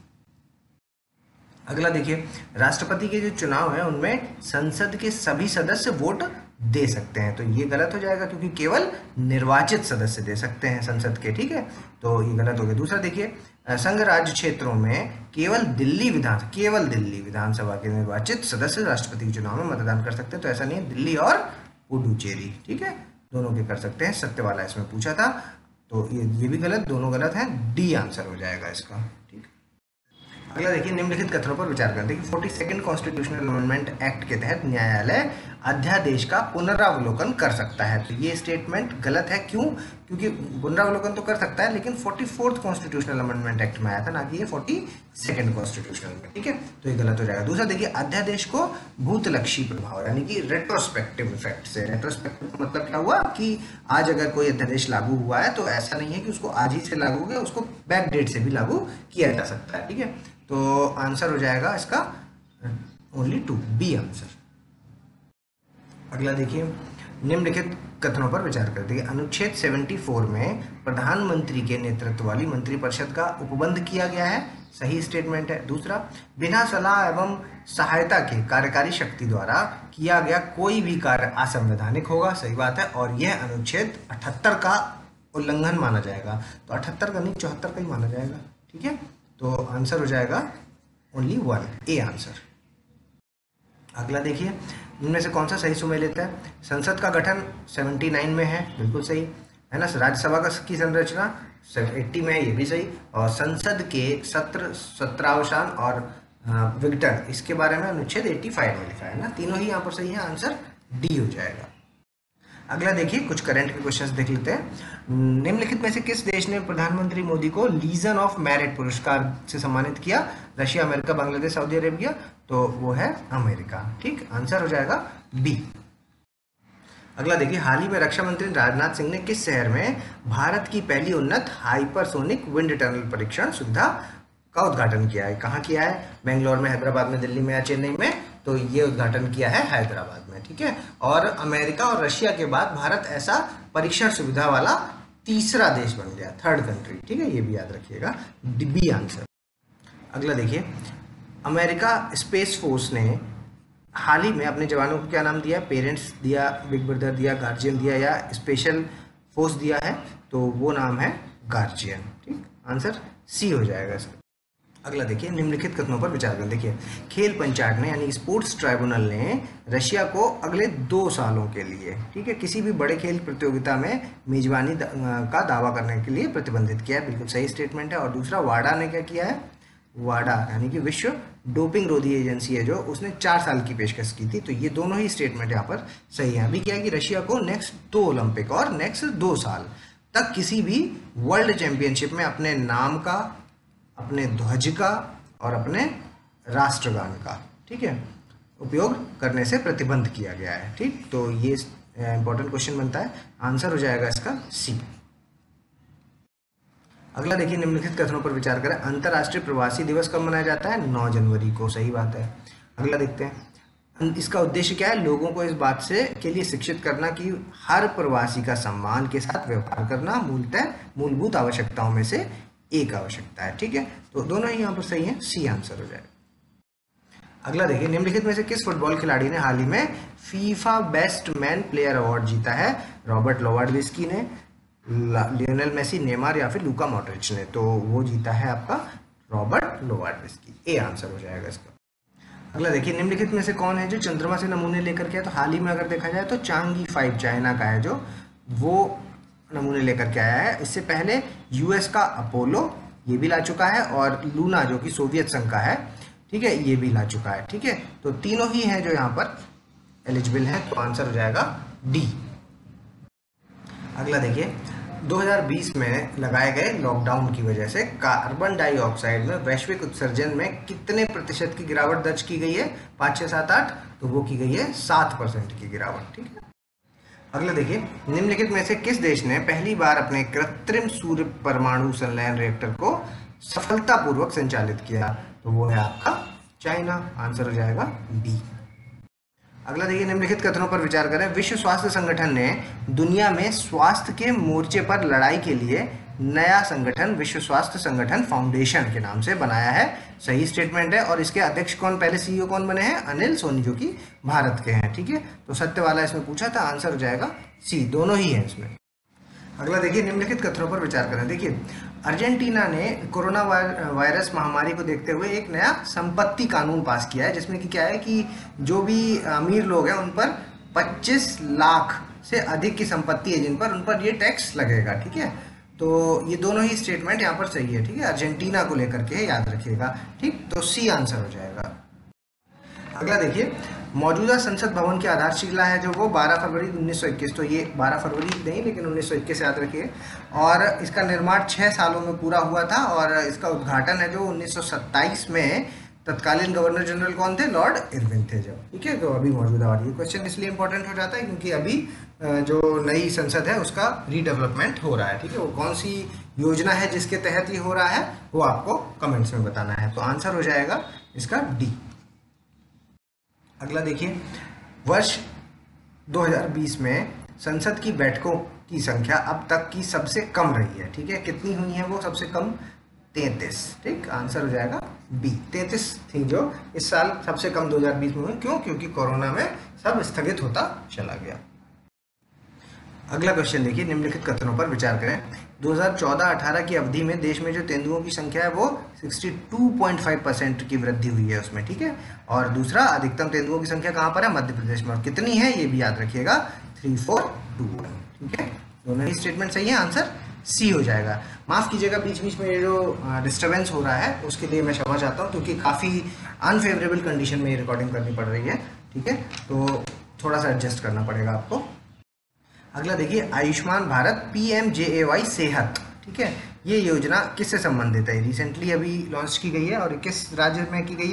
अगला देखिए, राष्ट्रपति के जो चुनाव है उनमें संसद के सभी सदस्य वोट दे सकते हैं, तो ये गलत हो जाएगा, क्योंकि केवल निर्वाचित सदस्य दे सकते हैं संसद के, ठीक है, तो ये गलत हो गया। दूसरा देखिए, संघ राज्य क्षेत्रों में केवल दिल्ली विधानसभा के निर्वाचित सदस्य राष्ट्रपति के चुनाव में मतदान कर सकते हैं, तो ऐसा नहीं है, दिल्ली और पुडुचेरी, ठीक है, दोनों के कर सकते हैं। सत्य वाला इसमें पूछा था, तो ये भी गलत, दोनों गलत हैं, डी आंसर हो जाएगा इसका, ठीक। अगला देखिए, निम्नलिखित कथनों पर विचार करें। देखिए, 42nd कॉन्स्टिट्यूशनल अमेंडमेंट एक्ट के तहत न्यायालय अध्यादेश का पुनरावलोकन कर सकता है, तो ये स्टेटमेंट गलत है। क्यों? क्योंकि पुनरावलोकन तो कर सकता है, लेकिन 44th कॉन्स्टिट्यूशनल अमेंडमेंट एक्ट में आया था, ना कि ये 42nd कॉन्स्टिट्यूशनल में, ठीक है, तो ये गलत हो जाएगा। दूसरा देखिए, अध्यादेश को भूतलक्षी प्रभाव यानी कि रेट्रोस्पेक्टिव इफेक्ट से, रेट्रोस्पेक्टिव मतलब क्या हुआ कि आज अगर कोई अध्यादेश लागू हुआ है तो ऐसा नहीं है कि उसको आज ही से लागू हो गया, उसको बैक डेट से भी लागू किया जा सकता है, ठीक है। तो आंसर हो जाएगा इसका ओनली 2, बी आंसर। अगला देखिए, निम्नलिखित कथनों पर विचार करते हैं। अनुच्छेद 74 में प्रधानमंत्री के नेतृत्व वाली मंत्रिपरिषद का उपबंध किया गया है, सही स्टेटमेंट है। दूसरा, बिना सलाह एवं सहायता के कार्यकारी शक्ति द्वारा किया गया कोई भी कार्य असंवैधानिक होगा, सही बात है, और यह अनुच्छेद 78 का उल्लंघन माना जाएगा, तो 78 का नहीं 74 का ही माना जाएगा, ठीक है। तो आंसर हो जाएगा ओनली 1, ए आंसर। अगला देखिए, इनमें से कौन सा सही सुमेल लेता है? संसद का गठन 79 में है, बिल्कुल सही है ना। राज्यसभा की संरचना 80 में है, ये भी सही। और संसद के सत्र, सत्रावसान और विघटन, इसके बारे में अनुच्छेद 85 में लिखा है ना, तीनों ही यहाँ पर सही है, आंसर डी हो जाएगा। अगला देखिए, कुछ करंट के क्वेश्चंस देख लेते हैं। निम्नलिखित में से किस देश ने प्रधानमंत्री मोदी को लीजन ऑफ मेरिट पुरस्कार से सम्मानित किया? Russia, America, Bangladesh, Saudi Arabia, तो वो है अमेरिका, ठीक, आंसर हो जाएगा बी। अगला देखिए, हाल ही में रक्षा मंत्री राजनाथ सिंह ने किस शहर में भारत की पहली उन्नत हाइपरसोनिक विंड टनल परीक्षण सुविधा का उद्घाटन किया है? कहाँ किया है? बेंगलोर में, हैदराबाद में, दिल्ली में या चेन्नई में? तो ये उद्घाटन किया है हैदराबाद में, ठीक है। और अमेरिका और रशिया के बाद भारत ऐसा परीक्षण सुविधा वाला तीसरा देश बन गया, थर्ड कंट्री, ठीक है, ये भी याद रखिएगा, बी आंसर। अगला देखिए, अमेरिका स्पेस फोर्स ने हाल ही में अपने जवानों को क्या नाम दिया? पेरेंट्स दिया, बिग ब्रदर दिया, गार्जियन दिया या स्पेशल फोर्स दिया है? तो वो नाम है गार्जियन, ठीक, आंसर सी हो जाएगा इसका। अगला देखिए, निम्नलिखित कथनों पर विचार करें। देखिए, खेल पंचायत ने यानी स्पोर्ट्स ट्राइब्यूनल ने रशिया को अगले 2 सालों के लिए, ठीक है, किसी भी बड़े खेल प्रतियोगिता में मेजबानी का दावा करने के लिए प्रतिबंधित किया है। बिल्कुल सही स्टेटमेंट है। और दूसरा, वाडा ने क्या किया है? वाडा यानी कि विश्व डोपिंग रोधी एजेंसी है जो, उसने 4 साल की पेशकश की थी। तो ये दोनों ही स्टेटमेंट यहाँ पर सही है। अभी क्या है कि रशिया को नेक्स्ट 2 ओलंपिक और नेक्स्ट 2 साल तक किसी भी वर्ल्ड चैंपियनशिप में अपने नाम का, अपने ध्वज का और अपने राष्ट्रगान का, ठीक है, उपयोग करने से प्रतिबंध किया गया है, ठीक। तो ये इंपॉर्टेंट क्वेश्चन बनता है, आंसर हो जाएगा इसका सी। अगला देखिए, निम्नलिखित कथनों पर विचार करें। अंतर्राष्ट्रीय प्रवासी दिवस कब मनाया जाता है? 9 जनवरी को, सही बात है। अगला देखते हैं, इसका उद्देश्य क्या है? लोगों को इस बात से के लिए शिक्षित करना कि हर प्रवासी का सम्मान के साथ व्यवहार करना मूलतः मूलभूत आवश्यकताओं में से एक आवश्यकता है, ठीक है। तो दोनों ही यहाँ पर सही है, सी आंसर हो जाएगा। अगला देखिए, निम्नलिखित में से किस फुटबॉल खिलाड़ी ने हाल ही में FIFA best man player award जीता है? रॉबर्ट लेवांडोव्स्की ने, लियोनेल मेसी, नेमार या फिर लूका मॉड्रिच ने? तो वो जीता है आपका रॉबर्ट लेवांडोव्स्की, ए आंसर हो जाएगा इसका। अगला देखिए, निम्नलिखित में से कौन है जो चंद्रमा से नमूने लेकर के आया? तो हाल ही में अगर देखा जाए तो चांगी 5 चाइना का है जो, वो नमूने लेकर के आया है। इससे पहले यूएस का अपोलो ये भी ला चुका है, और लूना जो कि सोवियत संघ का है, ठीक है, ये भी ला चुका है, ठीक है। तो तीनों ही हैं जो यहाँ पर एलिजिबल है, तो आंसर हो जाएगा डी। अगला देखिए, 2020 में लगाए गए लॉकडाउन की वजह से कार्बन डाइऑक्साइड में वैश्विक उत्सर्जन में कितने प्रतिशत की गिरावट दर्ज की गई है? 5, 6, 7, 8, तो वो की गई है 7% की गिरावट, ठीक है। अगला देखिए, निम्नलिखित में से किस देश ने पहली बार अपने कृत्रिम सूर्य परमाणु संलयन रिएक्टर को सफलतापूर्वक संचालित किया? तो वो है आपका चाइना, आंसर हो जाएगा बी। अगला देखिए, निम्नलिखित कथनों पर विचार करें। विश्व स्वास्थ्य संगठन ने दुनिया में स्वास्थ्य के मोर्चे पर लड़ाई के लिए नया संगठन विश्व स्वास्थ्य संगठन फाउंडेशन के नाम से बनाया है, सही स्टेटमेंट है। और इसके अध्यक्ष कौन, पहले सीईओ कौन बने हैं? अनिल सोनी, जो कि भारत के हैं, ठीक है। तो सत्य वाला इसमें पूछा था, आंसर हो जाएगा सी, दोनों ही हैं इसमें। अगला देखिए, निम्नलिखित कथनों पर विचार करें। देखिए, अर्जेंटीना ने कोरोना वायरस महामारी को देखते हुए एक नया संपत्ति कानून पास किया है, जिसमें कि क्या है कि जो भी अमीर लोग हैं उन पर 25 लाख से अधिक की संपत्ति है जिन पर, उन पर ये टैक्स लगेगा, ठीक है। तो ये दोनों ही स्टेटमेंट यहाँ पर सही है, ठीक है, अर्जेंटीना को लेकर के याद रखिएगा, ठीक। तो सी आंसर हो जाएगा। अगला देखिए, मौजूदा संसद भवन की आधारशिला है जो, वो 12 फरवरी 1921, तो ये 12 फरवरी नहीं लेकिन 1921 याद रखिए। और इसका निर्माण 6 सालों में पूरा हुआ था, और इसका उद्घाटन है जो 1927 में तत्कालीन गवर्नर जनरल कौन थे? लॉर्ड इरविन थे जब, ठीक है। तो अभी मौजूदा वाली ये क्वेश्चन इसलिए इंपॉर्टेंट हो जाता है क्योंकि अभी जो नई संसद है उसका रीडेवलपमेंट हो रहा है, ठीक है। वो कौन सी योजना है जिसके तहत ये हो रहा है, वो आपको कमेंट्स में बताना है। तो आंसर हो जाएगा इसका डी। अगला देखिए, वर्ष 2020 में संसद की बैठकों की संख्या अब तक की सबसे कम रही है, ठीक है। कितनी हुई है वो सबसे कम? 33, ठीक, आंसर हो जाएगा बी। 33 थी जो इस साल सबसे कम 2020 में हुई। क्यों? क्योंकि कोरोना में सब स्थगित होता चला गया। अगला क्वेश्चन देखिए, निम्नलिखित कथनों पर विचार करें। 2014-18 की अवधि में देश में जो तेंदुओं की संख्या है वो 62.5% की वृद्धि हुई है उसमें, ठीक है। और दूसरा, अधिकतम तेंदुओं की संख्या कहाँ पर है? मध्य प्रदेश में। और कितनी है ये भी याद रखिएगा, 3421, ठीक है। दोनों ही स्टेटमेंट सही है, आंसर सी हो जाएगा। माफ कीजिएगा, बीच बीच में ये जो डिस्टर्बेंस हो रहा है उसके लिए मैं क्षमा चाहता हूँ, क्योंकि काफ़ी अनफेवरेबल कंडीशन में ये रिकॉर्डिंग करनी पड़ रही है, ठीक है। तो थोड़ा सा एडजस्ट करना पड़ेगा आपको। अगला देखिए, आयुष्मान भारत PMJAY सेहत, ठीक है, ये योजना किससे संबंधित है? रिसेंटली अभी लॉन्च की गई है, और किस राज्य में की गई है?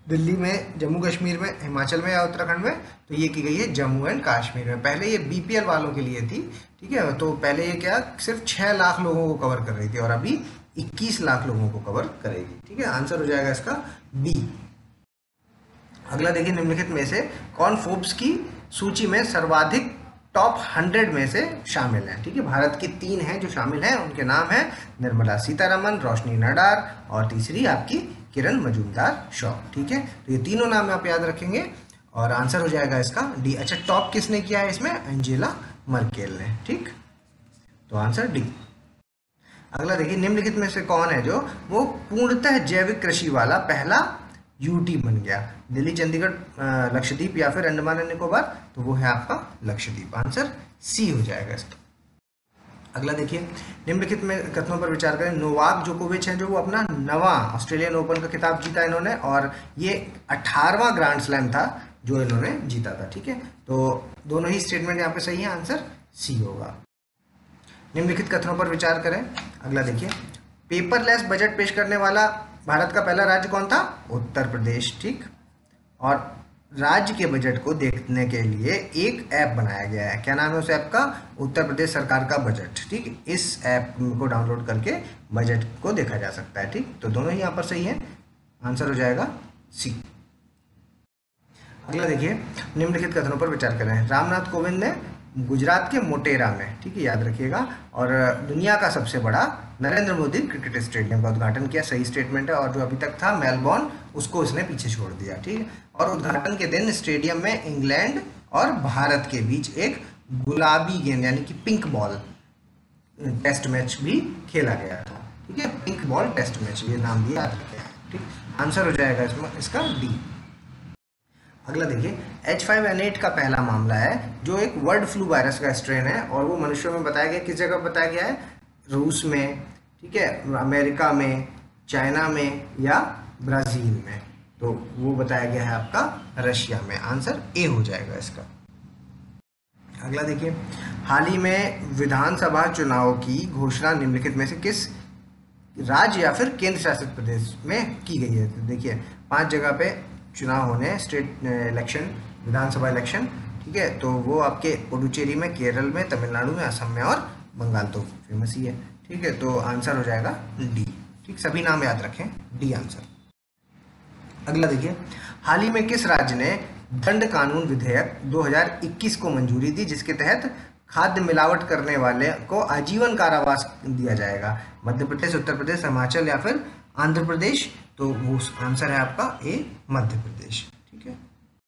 दिल्ली में, जम्मू कश्मीर में, हिमाचल में या उत्तराखंड में, तो ये की गई है जम्मू एंड कश्मीर में। पहले ये बीपीएल वालों के लिए थी, ठीक है। तो पहले ये क्या सिर्फ 6 लाख लोगों को कवर कर रही थी और अभी 21 लाख लोगों को कवर करेगी, ठीक है। आंसर हो जाएगा इसका बी। अगला देखिए, निम्नलिखित में से कौन फोर्ब्स की सूची में सर्वाधिक टॉप 100 में से शामिल है, ठीक है। भारत की 3 हैं जो शामिल हैं, उनके नाम हैं निर्मला सीतारमन, रोशनी नडार और तीसरी आपकी किरण मजूमदार शॉ, ठीक है। तो ये तीनों नाम आप याद रखेंगे और आंसर हो जाएगा इसका डी। अच्छा, टॉप किसने किया है इसमें? एंजेला मर्केल ने, ठीक। तो आंसर डी। अगला देखिए, निम्नलिखित में से कौन है जो वो पूर्णतः जैविक कृषि वाला पहला यूटी बन गया? दिल्ली, चंडीगढ़, लक्षद्वीप या फिर अंडमान एंड निकोबार? तो वो है आपका लक्षद्वीप। आंसर सी हो जाएगा इसका। अगला देखिए, निम्नलिखित में कथनों पर विचार करें। नोवाक जोकोविच है जो वो अपना 9वां ऑस्ट्रेलियन ओपन का खिताब जीता इन्होंने और ये 18वां ग्रैंड स्लैम था जो इन्होंने जीता था, ठीक है। तो दोनों ही स्टेटमेंट यहाँ पे सही है, आंसर सी होगा। निम्नलिखित कथनों पर विचार करें। अगला देखिए, पेपरलेस बजट पेश करने वाला भारत का पहला राज्य कौन था? उत्तर प्रदेश, ठीक। और राज्य के बजट को देखने के लिए एक ऐप बनाया गया है, क्या नाम है उस ऐप का? उत्तर प्रदेश सरकार का बजट, ठीक। इस ऐप को डाउनलोड करके बजट को देखा जा सकता है, ठीक। तो दोनों ही यहाँ पर सही है, आंसर हो जाएगा सी। अगला देखिए, निम्नलिखित कथनों पर विचार करें। रामनाथ कोविंद ने गुजरात के मोटेरा में, ठीक है, याद रखिएगा, और दुनिया का सबसे बड़ा नरेंद्र मोदी क्रिकेट स्टेडियम का उद्घाटन किया। सही स्टेटमेंट है। और जो अभी तक था मेलबोर्न, उसको इसने पीछे छोड़ दिया, ठीक है। और उद्घाटन के दिन स्टेडियम में इंग्लैंड और भारत के बीच एक गुलाबी गेंद यानी कि पिंक बॉल टेस्ट मैच भी खेला गया था, ठीक है। पिंक बॉल टेस्ट मैच, ये नाम भी याद रखें, ठीक। आंसर हो जाएगा इसमें इसका डी। अगला देखिए, H5N8 का पहला मामला है जो एक बर्ड फ्लू वायरस का स्ट्रेन है और वो मनुष्यों में बताया गया, किस जगह बताया गया है? रूस में, ठीक है, अमेरिका में, चाइना में या ब्राज़ील में? तो वो बताया गया है आपका रशिया में। आंसर ए हो जाएगा इसका। अगला देखिए, हाल ही में विधानसभा चुनाव की घोषणा निम्नलिखित में से किस राज्य या फिर केंद्र शासित प्रदेश में की गई है? तो देखिए, 5 जगह पे चुनाव होने हैं, स्टेट इलेक्शन, विधानसभा इलेक्शन, ठीक है। तो वो आपके पुडुचेरी में, केरल में, तमिलनाडु में, असम में और बंगाल तो फेमस ही है, ठीक है। तो आंसर हो जाएगा डी, ठीक। सभी नाम याद रखें, डी आंसर। अगला देखिए, हाल ही में किस राज्य ने दंड कानून विधेयक 2021 को मंजूरी दी जिसके तहत खाद्य मिलावट करने वाले को आजीवन कारावास दिया जाएगा? मध्य प्रदेश, उत्तर प्रदेश, हिमाचल या फिर आंध्र प्रदेश? तो वो आंसर है आपका ए, मध्य प्रदेश, ठीक है।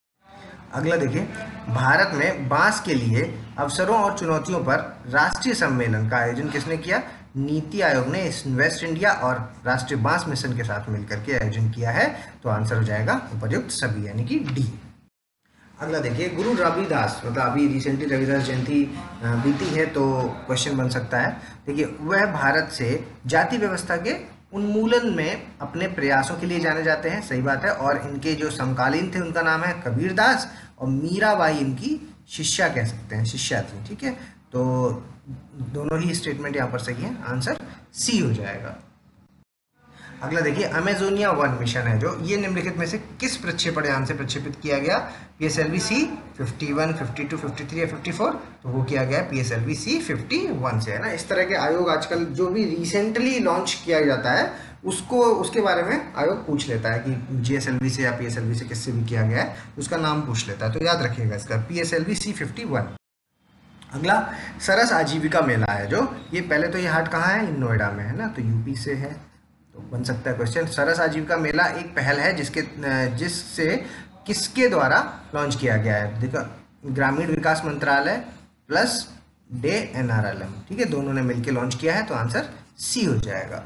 अगला देखिए, भारत में बांस के लिए अवसरों और चुनौतियों पर राष्ट्रीय सम्मेलन का आयोजन किसने किया? नीति आयोग ने इन्वेस्ट इंडिया और राष्ट्रीय बांस मिशन के साथ मिलकर के आयोजन किया है। तो आंसर हो जाएगा उपर्युक्त सभी, यानी कि डी। अगला देखिए, गुरु रविदास, मतलब अभी रिसेंटली रविदास जयंती बीती है तो क्वेश्चन बन सकता है। देखिए, वह भारत से जाति व्यवस्था के उन्मूलन में अपने प्रयासों के लिए जाने जाते हैं, सही बात है। और इनके जो समकालीन थे उनका नाम है कबीरदास और मीराबाई इनकी शिष्या कह सकते हैं, शिष्या थी, ठीक है। तो दोनों ही स्टेटमेंट यहाँ पर सही है, आंसर सी हो जाएगा। अगला देखिए, अमेजोनिया 1 मिशन है जो ये निम्नलिखित में से किस प्रक्षेपण यान से प्रक्षेपित किया गया? PSLV C-51, 52, 53 या 54? तो वो किया गया PSLV C-51 से, है ना। इस तरह के आयोग आजकल जो भी रिसेंटली लॉन्च किया जाता है उसको, उसके बारे में आयोग पूछ लेता है कि GSLV से या PSLV से किससे भी किया गया है, उसका नाम पूछ लेता है। तो याद रखिएगा इसका PSLV C-51। अगला, सरस आजीविका मेला है जो ये, पहले तो ये हाट कहाँ है? नोएडा में, है ना। तो यूपी से है, तो बन सकता है क्वेश्चन। सरस आजीविका मेला एक पहल है जिससे किसके द्वारा लॉन्च किया गया है? देखो, ग्रामीण विकास मंत्रालय प्लस डे NRLM, ठीक है, दोनों ने मिलकर लॉन्च किया है। तो आंसर सी हो जाएगा।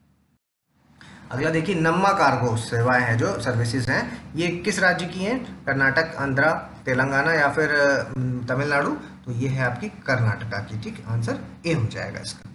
अगला देखिए, नम्मा कार्गो सेवाएं हैं जो सर्विसेज हैं, ये किस राज्य की हैं? कर्नाटक, आंध्रा, तेलंगाना या फिर तमिलनाडु? तो ये है आपकी कर्नाटका की, ठीक। आंसर ए हो जाएगा इसका।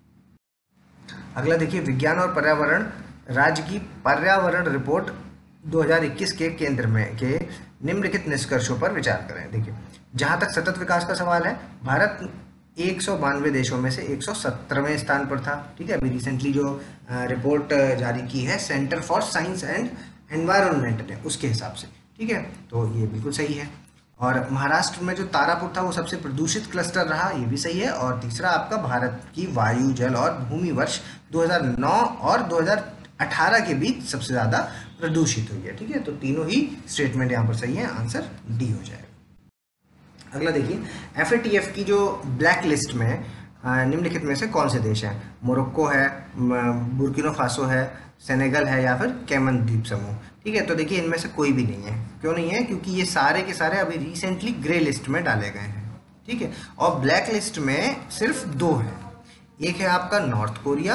अगला देखिए, विज्ञान और पर्यावरण राज्य की पर्यावरण रिपोर्ट 2021 के केंद्र में के निम्नलिखित निष्कर्षों पर विचार करें। देखिए, जहां तक सतत विकास का सवाल है, भारत 192 देशों में से 117वें स्थान पर था, ठीक है। अभी रिसेंटली जो रिपोर्ट जारी की है Centre for Science and Environment ने उसके हिसाब से, ठीक है, तो ये बिल्कुल सही है। और महाराष्ट्र में जो तारापुर था वो सबसे प्रदूषित क्लस्टर रहा, ये भी सही है। और तीसरा आपका भारत की वायु, जल और भूमि वर्ष 2009 और 2018 के बीच सबसे ज़्यादा प्रदूषित हुई है, ठीक है। तो तीनों ही स्टेटमेंट यहाँ पर सही है, आंसर डी हो जाएगा। अगला देखिए, FATF की जो ब्लैक लिस्ट में निम्नलिखित में से कौन से देश हैं? मोरक्को है, बुर्किना फासो है, सेनेगल है या फिर कैमन द्वीप समूह, ठीक है। तो देखिए इनमें से कोई भी नहीं है। क्यों नहीं है? क्योंकि ये सारे के सारे अभी रिसेंटली ग्रे लिस्ट में डाले गए हैं, ठीक है। और ब्लैक लिस्ट में सिर्फ 2 हैं, एक है आपका नॉर्थ कोरिया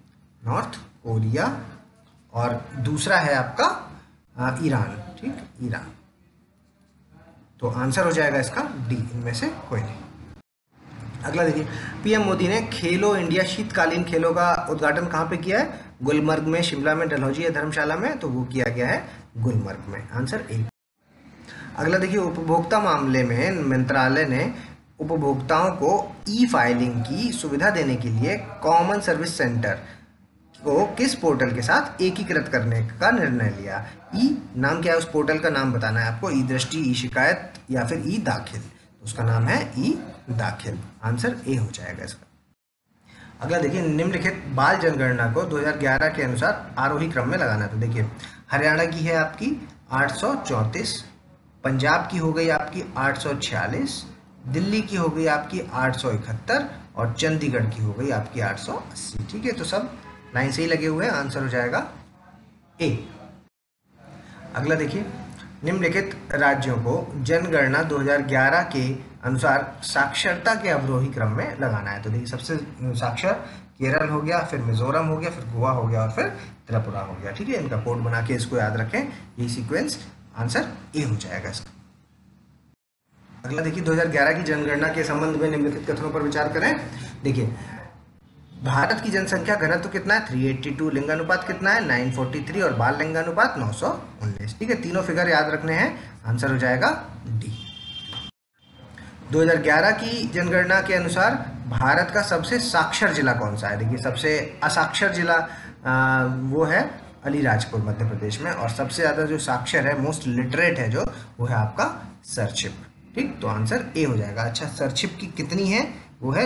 और दूसरा है आपका ईरान, ठीक, ईरान। तो आंसर हो जाएगा इसका डी, इनमें से कोई नहीं। अगला देखिए, पीएम मोदी ने खेलो इंडिया शीतकालीन खेलों का उद्घाटन कहाँ पे किया है? गुलमर्ग में, शिमला में, डलहौजी या धर्मशाला में? तो वो किया गया है गुलमर्ग में, आंसर ए। अगला देखिए, उपभोक्ता मामले में मंत्रालय ने उपभोक्ताओं को ई फाइलिंग की सुविधा देने के लिए कॉमन सर्विस सेंटर को किस पोर्टल के साथ एकीकृत करने का निर्णय लिया? ई नाम क्या है उस पोर्टल का? नाम बताना है आपको, ई दृष्टि, ई शिकायत या फिर ई दाखिल। उसका नाम है ई दाखिल, आंसर ए हो जाएगा इसका। अगला देखिए, निम्नलिखित बाल जनगणना को 2011 के अनुसार आरोही क्रम में लगाना। तो देखिए, हरियाणा की है आपकी 834, पंजाब की हो गई आपकी 846, दिल्ली की हो गई आपकी 871 और चंडीगढ़ की हो गई आपकी 880, ठीक है। तो सब लाइन से ही लगे हुए हैं, आंसर हो जाएगा ए। अगला देखिए, निम्नलिखित राज्यों को जनगणना 2011 के अनुसार साक्षरता के अवरोही क्रम में लगाना है। तो देखिए, सबसे साक्षर केरल हो गया, फिर मिजोरम हो गया, फिर गोवा हो गया और फिर त्रिपुरा हो गया, ठीक है। इनका कोड बना के इसको याद रखें, ये सीक्वेंस, आंसर ए हो जाएगा इसका। अगला देखिए, 2011 की जनगणना के संबंध में निम्नलिखित कथनों पर विचार करें। देखिए, भारत की जनसंख्या घनत्व कितना है? 382, लिंगानुपात कितना है? 943 और बाल लिंगानुपात 919, ठीक है। तीनों फिगर याद रखने हैं, आंसर हो जाएगा डी। 2011 की जनगणना के अनुसार भारत का सबसे साक्षर जिला कौन सा है? देखिए, सबसे असाक्षर जिला वो है अलीराजपुर मध्य प्रदेश में, और सबसे ज़्यादा जो साक्षर है, मोस्ट लिटरेट है जो, वो है आपका सरछिप, ठीक। तो आंसर ए हो जाएगा। अच्छा, सरछिप की कितनी है? वो है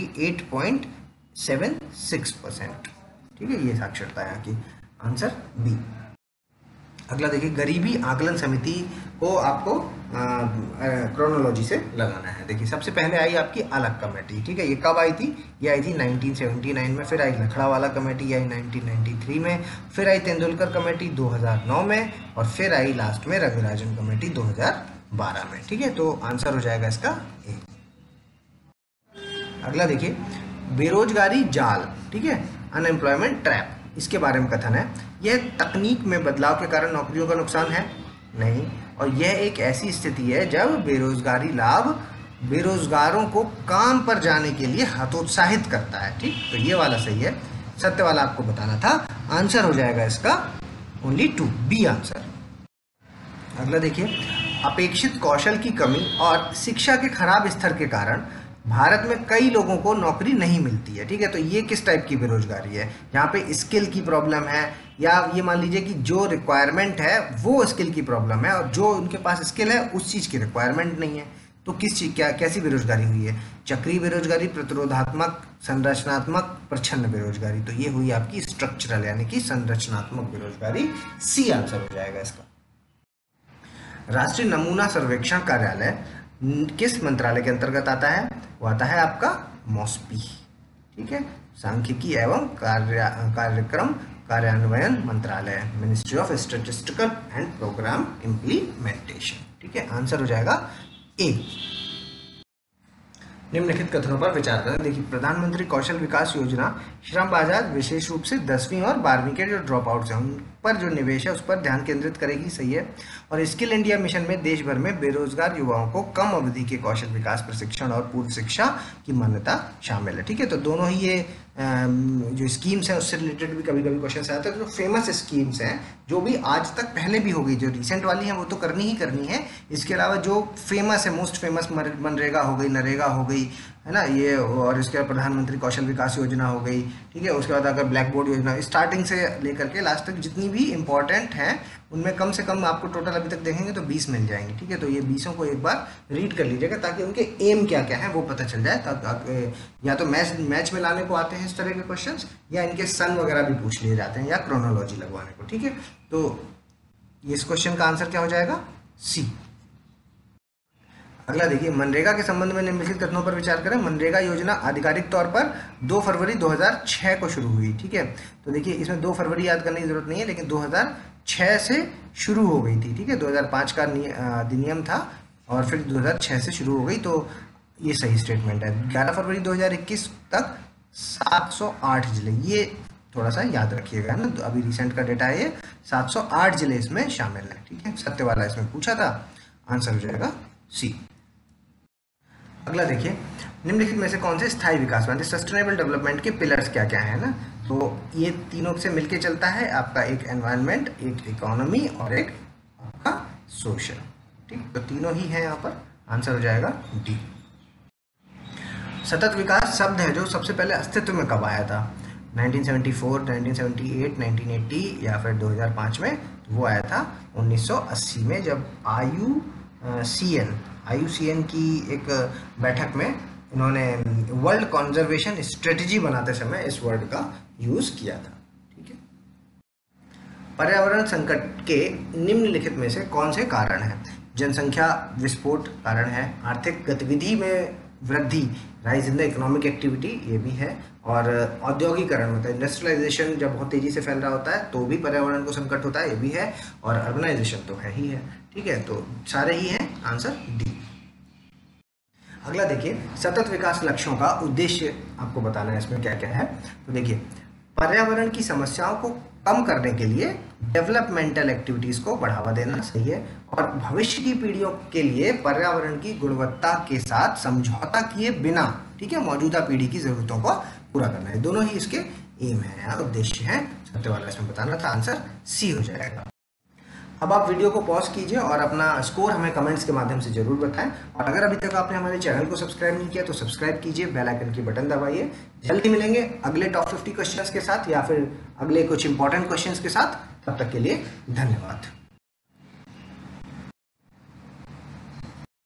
98.76%, ठीक है। ये साक्षरता है यहाँ की, आंसर बी। अगला देखिए, गरीबी आकलन समिति को आपको क्रोनोलॉजी से लगाना है। देखिए, सबसे पहले आई आपकी अलग कमेटी, ठीक है। ये कब आई थी? ये आई थी 1979 में, फिर आई लखड़ावाला कमेटी आई 1993 में, फिर आई तेंदुलकर कमेटी 2009 में, और फिर आई लास्ट में रविराजन कमेटी 2012 में, ठीक है। तो आंसर हो जाएगा इसका ए। अगला देखिए, बेरोजगारी जाल, ठीक है, अनएम्प्लॉयमेंट ट्रैप, इसके बारे में कथन है। यह तकनीक में बदलाव के कारण नौकरियों का नुकसान है? नहीं। और यह एक ऐसी स्थिति है जब बेरोजगारी लाभ बेरोजगारों को काम पर जाने के लिए हतोत्साहित करता है, ठीक। तो ये वाला सही है, सत्य वाला आपको बताना था, आंसर हो जाएगा इसका ओनली 2, बी आंसर। अगला देखिए, अपेक्षित कौशल की कमी और शिक्षा के खराब स्तर के कारण भारत में कई लोगों को नौकरी नहीं मिलती है, ठीक है। तो ये किस टाइप की बेरोजगारी है? यहाँ पे स्किल की प्रॉब्लम है, या ये मान लीजिए कि जो रिक्वायरमेंट है वो स्किल की प्रॉब्लम है, और जो उनके पास स्किल है उस चीज़ की रिक्वायरमेंट नहीं है। तो किस चीज़, कैसी बेरोजगारी हुई है? चक्रीय बेरोजगारी, प्रतिरोधात्मक, संरचनात्मक, प्रच्छन्न बेरोजगारी। तो ये हुई आपकी स्ट्रक्चरल यानी कि संरचनात्मक बेरोजगारी, सी आंसर हो जाएगा इसका। राष्ट्रीय नमूना सर्वेक्षण कार्यालय किस मंत्रालय के अंतर्गत आता है? वो आता है आपका मॉस्पी, ठीक है, सांख्यिकी एवं कार्यक्रम कार्यान्वयन मंत्रालय, Ministry of Statistical and Programme Implementation, ठीक है। आंसर हो जाएगा ए। निम्नलिखित कथनों पर विचार करें। देखिए, प्रधानमंत्री कौशल विकास योजना श्रम बाजार विशेष रूप से 10वीं और 12वीं के जो ड्रॉप आउट्स हैं उन पर जो निवेश है उस पर ध्यान केंद्रित करेगी, सही है। और स्किल इंडिया मिशन में देश भर में बेरोजगार युवाओं को कम अवधि के कौशल विकास प्रशिक्षण और पूर्व शिक्षा की मान्यता शामिल है, ठीक है। तो दोनों ही ये जो स्कीम्स हैं उससे रिलेटेड भी कभी कभी क्वेश्चन आते हैं। तो जो फेमस स्कीम्स हैं जो भी आज तक पहले भी हो गई, जो रिसेंट वाली हैं वो तो करनी ही करनी है, इसके अलावा जो फेमस है, मोस्ट फेमस मनरेगा हो गई, नरेगा हो गई, है ना, ये और इसके बाद प्रधानमंत्री कौशल विकास योजना हो गई, ठीक है। उसके बाद अगर ब्लैक बोर्ड योजना, स्टार्टिंग से लेकर के लास्ट तक जितनी भी इंपॉर्टेंट हैं उनमें कम से कम आपको टोटल अभी तक देखेंगे तो 20 मिल जाएंगे, ठीक है। तो ये 20 को एक बार रीड कर लीजिएगा ताकि उनके एम क्या क्या है वो पता चल जाए। ताकि या तो मैच में लाने को आते हैं इस तरह के क्वेश्चंस, या इनके सन वगैरह भी पूछ लिए जाते हैं, या क्रोनोलॉजी लगवाने को, ठीक है। तो इस क्वेश्चन का आंसर क्या हो जाएगा? सी। अगला देखिए, मनरेगा के संबंध में निम्नलिखित कथनों पर विचार करें। मनरेगा योजना आधिकारिक तौर पर 2 फरवरी 2006 को शुरू हुई, ठीक है। तो देखिए इसमें 2 फरवरी याद करने की जरूरत नहीं है, लेकिन 2006 से शुरू हो गई थी, ठीक है। 2005 का अधिनियम था और फिर 2006 से शुरू हो गई, तो ये सही स्टेटमेंट है। 11 फरवरी 2021 तक 708 जिले, ये थोड़ा सा याद रखिएगा ना, तो अभी रिसेंट का डेटा है ये, 708 जिले इसमें शामिल है, ठीक है। सत्य वाला इसमें पूछा था, आंसर हो जाएगा सी। अगला देखिए, निम्नलिखित में से कौन से स्थायी विकास मतलब सस्टेनेबल डेवलपमेंट के पिलर्स क्या क्या है ना, तो ये तीनों से मिलके चलता है आपका, एक एनवायरनमेंट, एक इकोनॉमी और एक आपका सोशल, ठीक। तो तीनों ही है यहाँ पर, आंसर हो जाएगा डी। सतत विकास शब्द है जो सबसे पहले अस्तित्व में कब आया था? 1974, 1978, 1980 या फिर 2005 में? तो वो आया था 1980 में, जब IUCN की एक बैठक में इन्होंने वर्ल्ड कंजर्वेशन स्ट्रेटजी बनाते समय इस वर्ड का यूज किया था, ठीक है। पर्यावरण संकट के निम्नलिखित में से कौन से कारण हैं? जनसंख्या विस्फोट कारण है, आर्थिक गतिविधि में वृद्धि, rise in the economic activity, ये भी है, और औद्योगिकरण मतलब इंडस्ट्रियलाइजेशन जब बहुत तेजी से फैल रहा होता है तो भी पर्यावरण को संकट होता है, ये भी है, और अर्बनाइजेशन तो है ही है, ठीक है। तो सारे ही हैं, आंसर डी। अगला देखिए, सतत विकास लक्ष्यों का उद्देश्य आपको बताना है, इसमें क्या क्या है। तो देखिए, पर्यावरण की समस्याओं को कम करने के लिए डेवलपमेंटल एक्टिविटीज को बढ़ावा देना सही है, और भविष्य की पीढ़ियों के लिए पर्यावरण की गुणवत्ता के साथ समझौता किए बिना, ठीक है, मौजूदा पीढ़ी की जरूरतों को पूरा करना है। दोनों ही इसके एम है, उद्देश्य है। सत्य वाला इसमें बताना था, आंसर सी हो जाएगा। अब आप वीडियो को पॉज कीजिए और अपना स्कोर हमें कमेंट्स के माध्यम से जरूर बताएं, और अगर अभी तक आपने हमारे चैनल को सब्सक्राइब नहीं किया तो सब्सक्राइब कीजिए, बेल आइकन की बटन दबाइए। जल्दी मिलेंगे अगले टॉप 50 क्वेश्चंस के साथ या फिर अगले कुछ इंपॉर्टेंट क्वेश्चंस के साथ, तब तक के लिए धन्यवाद।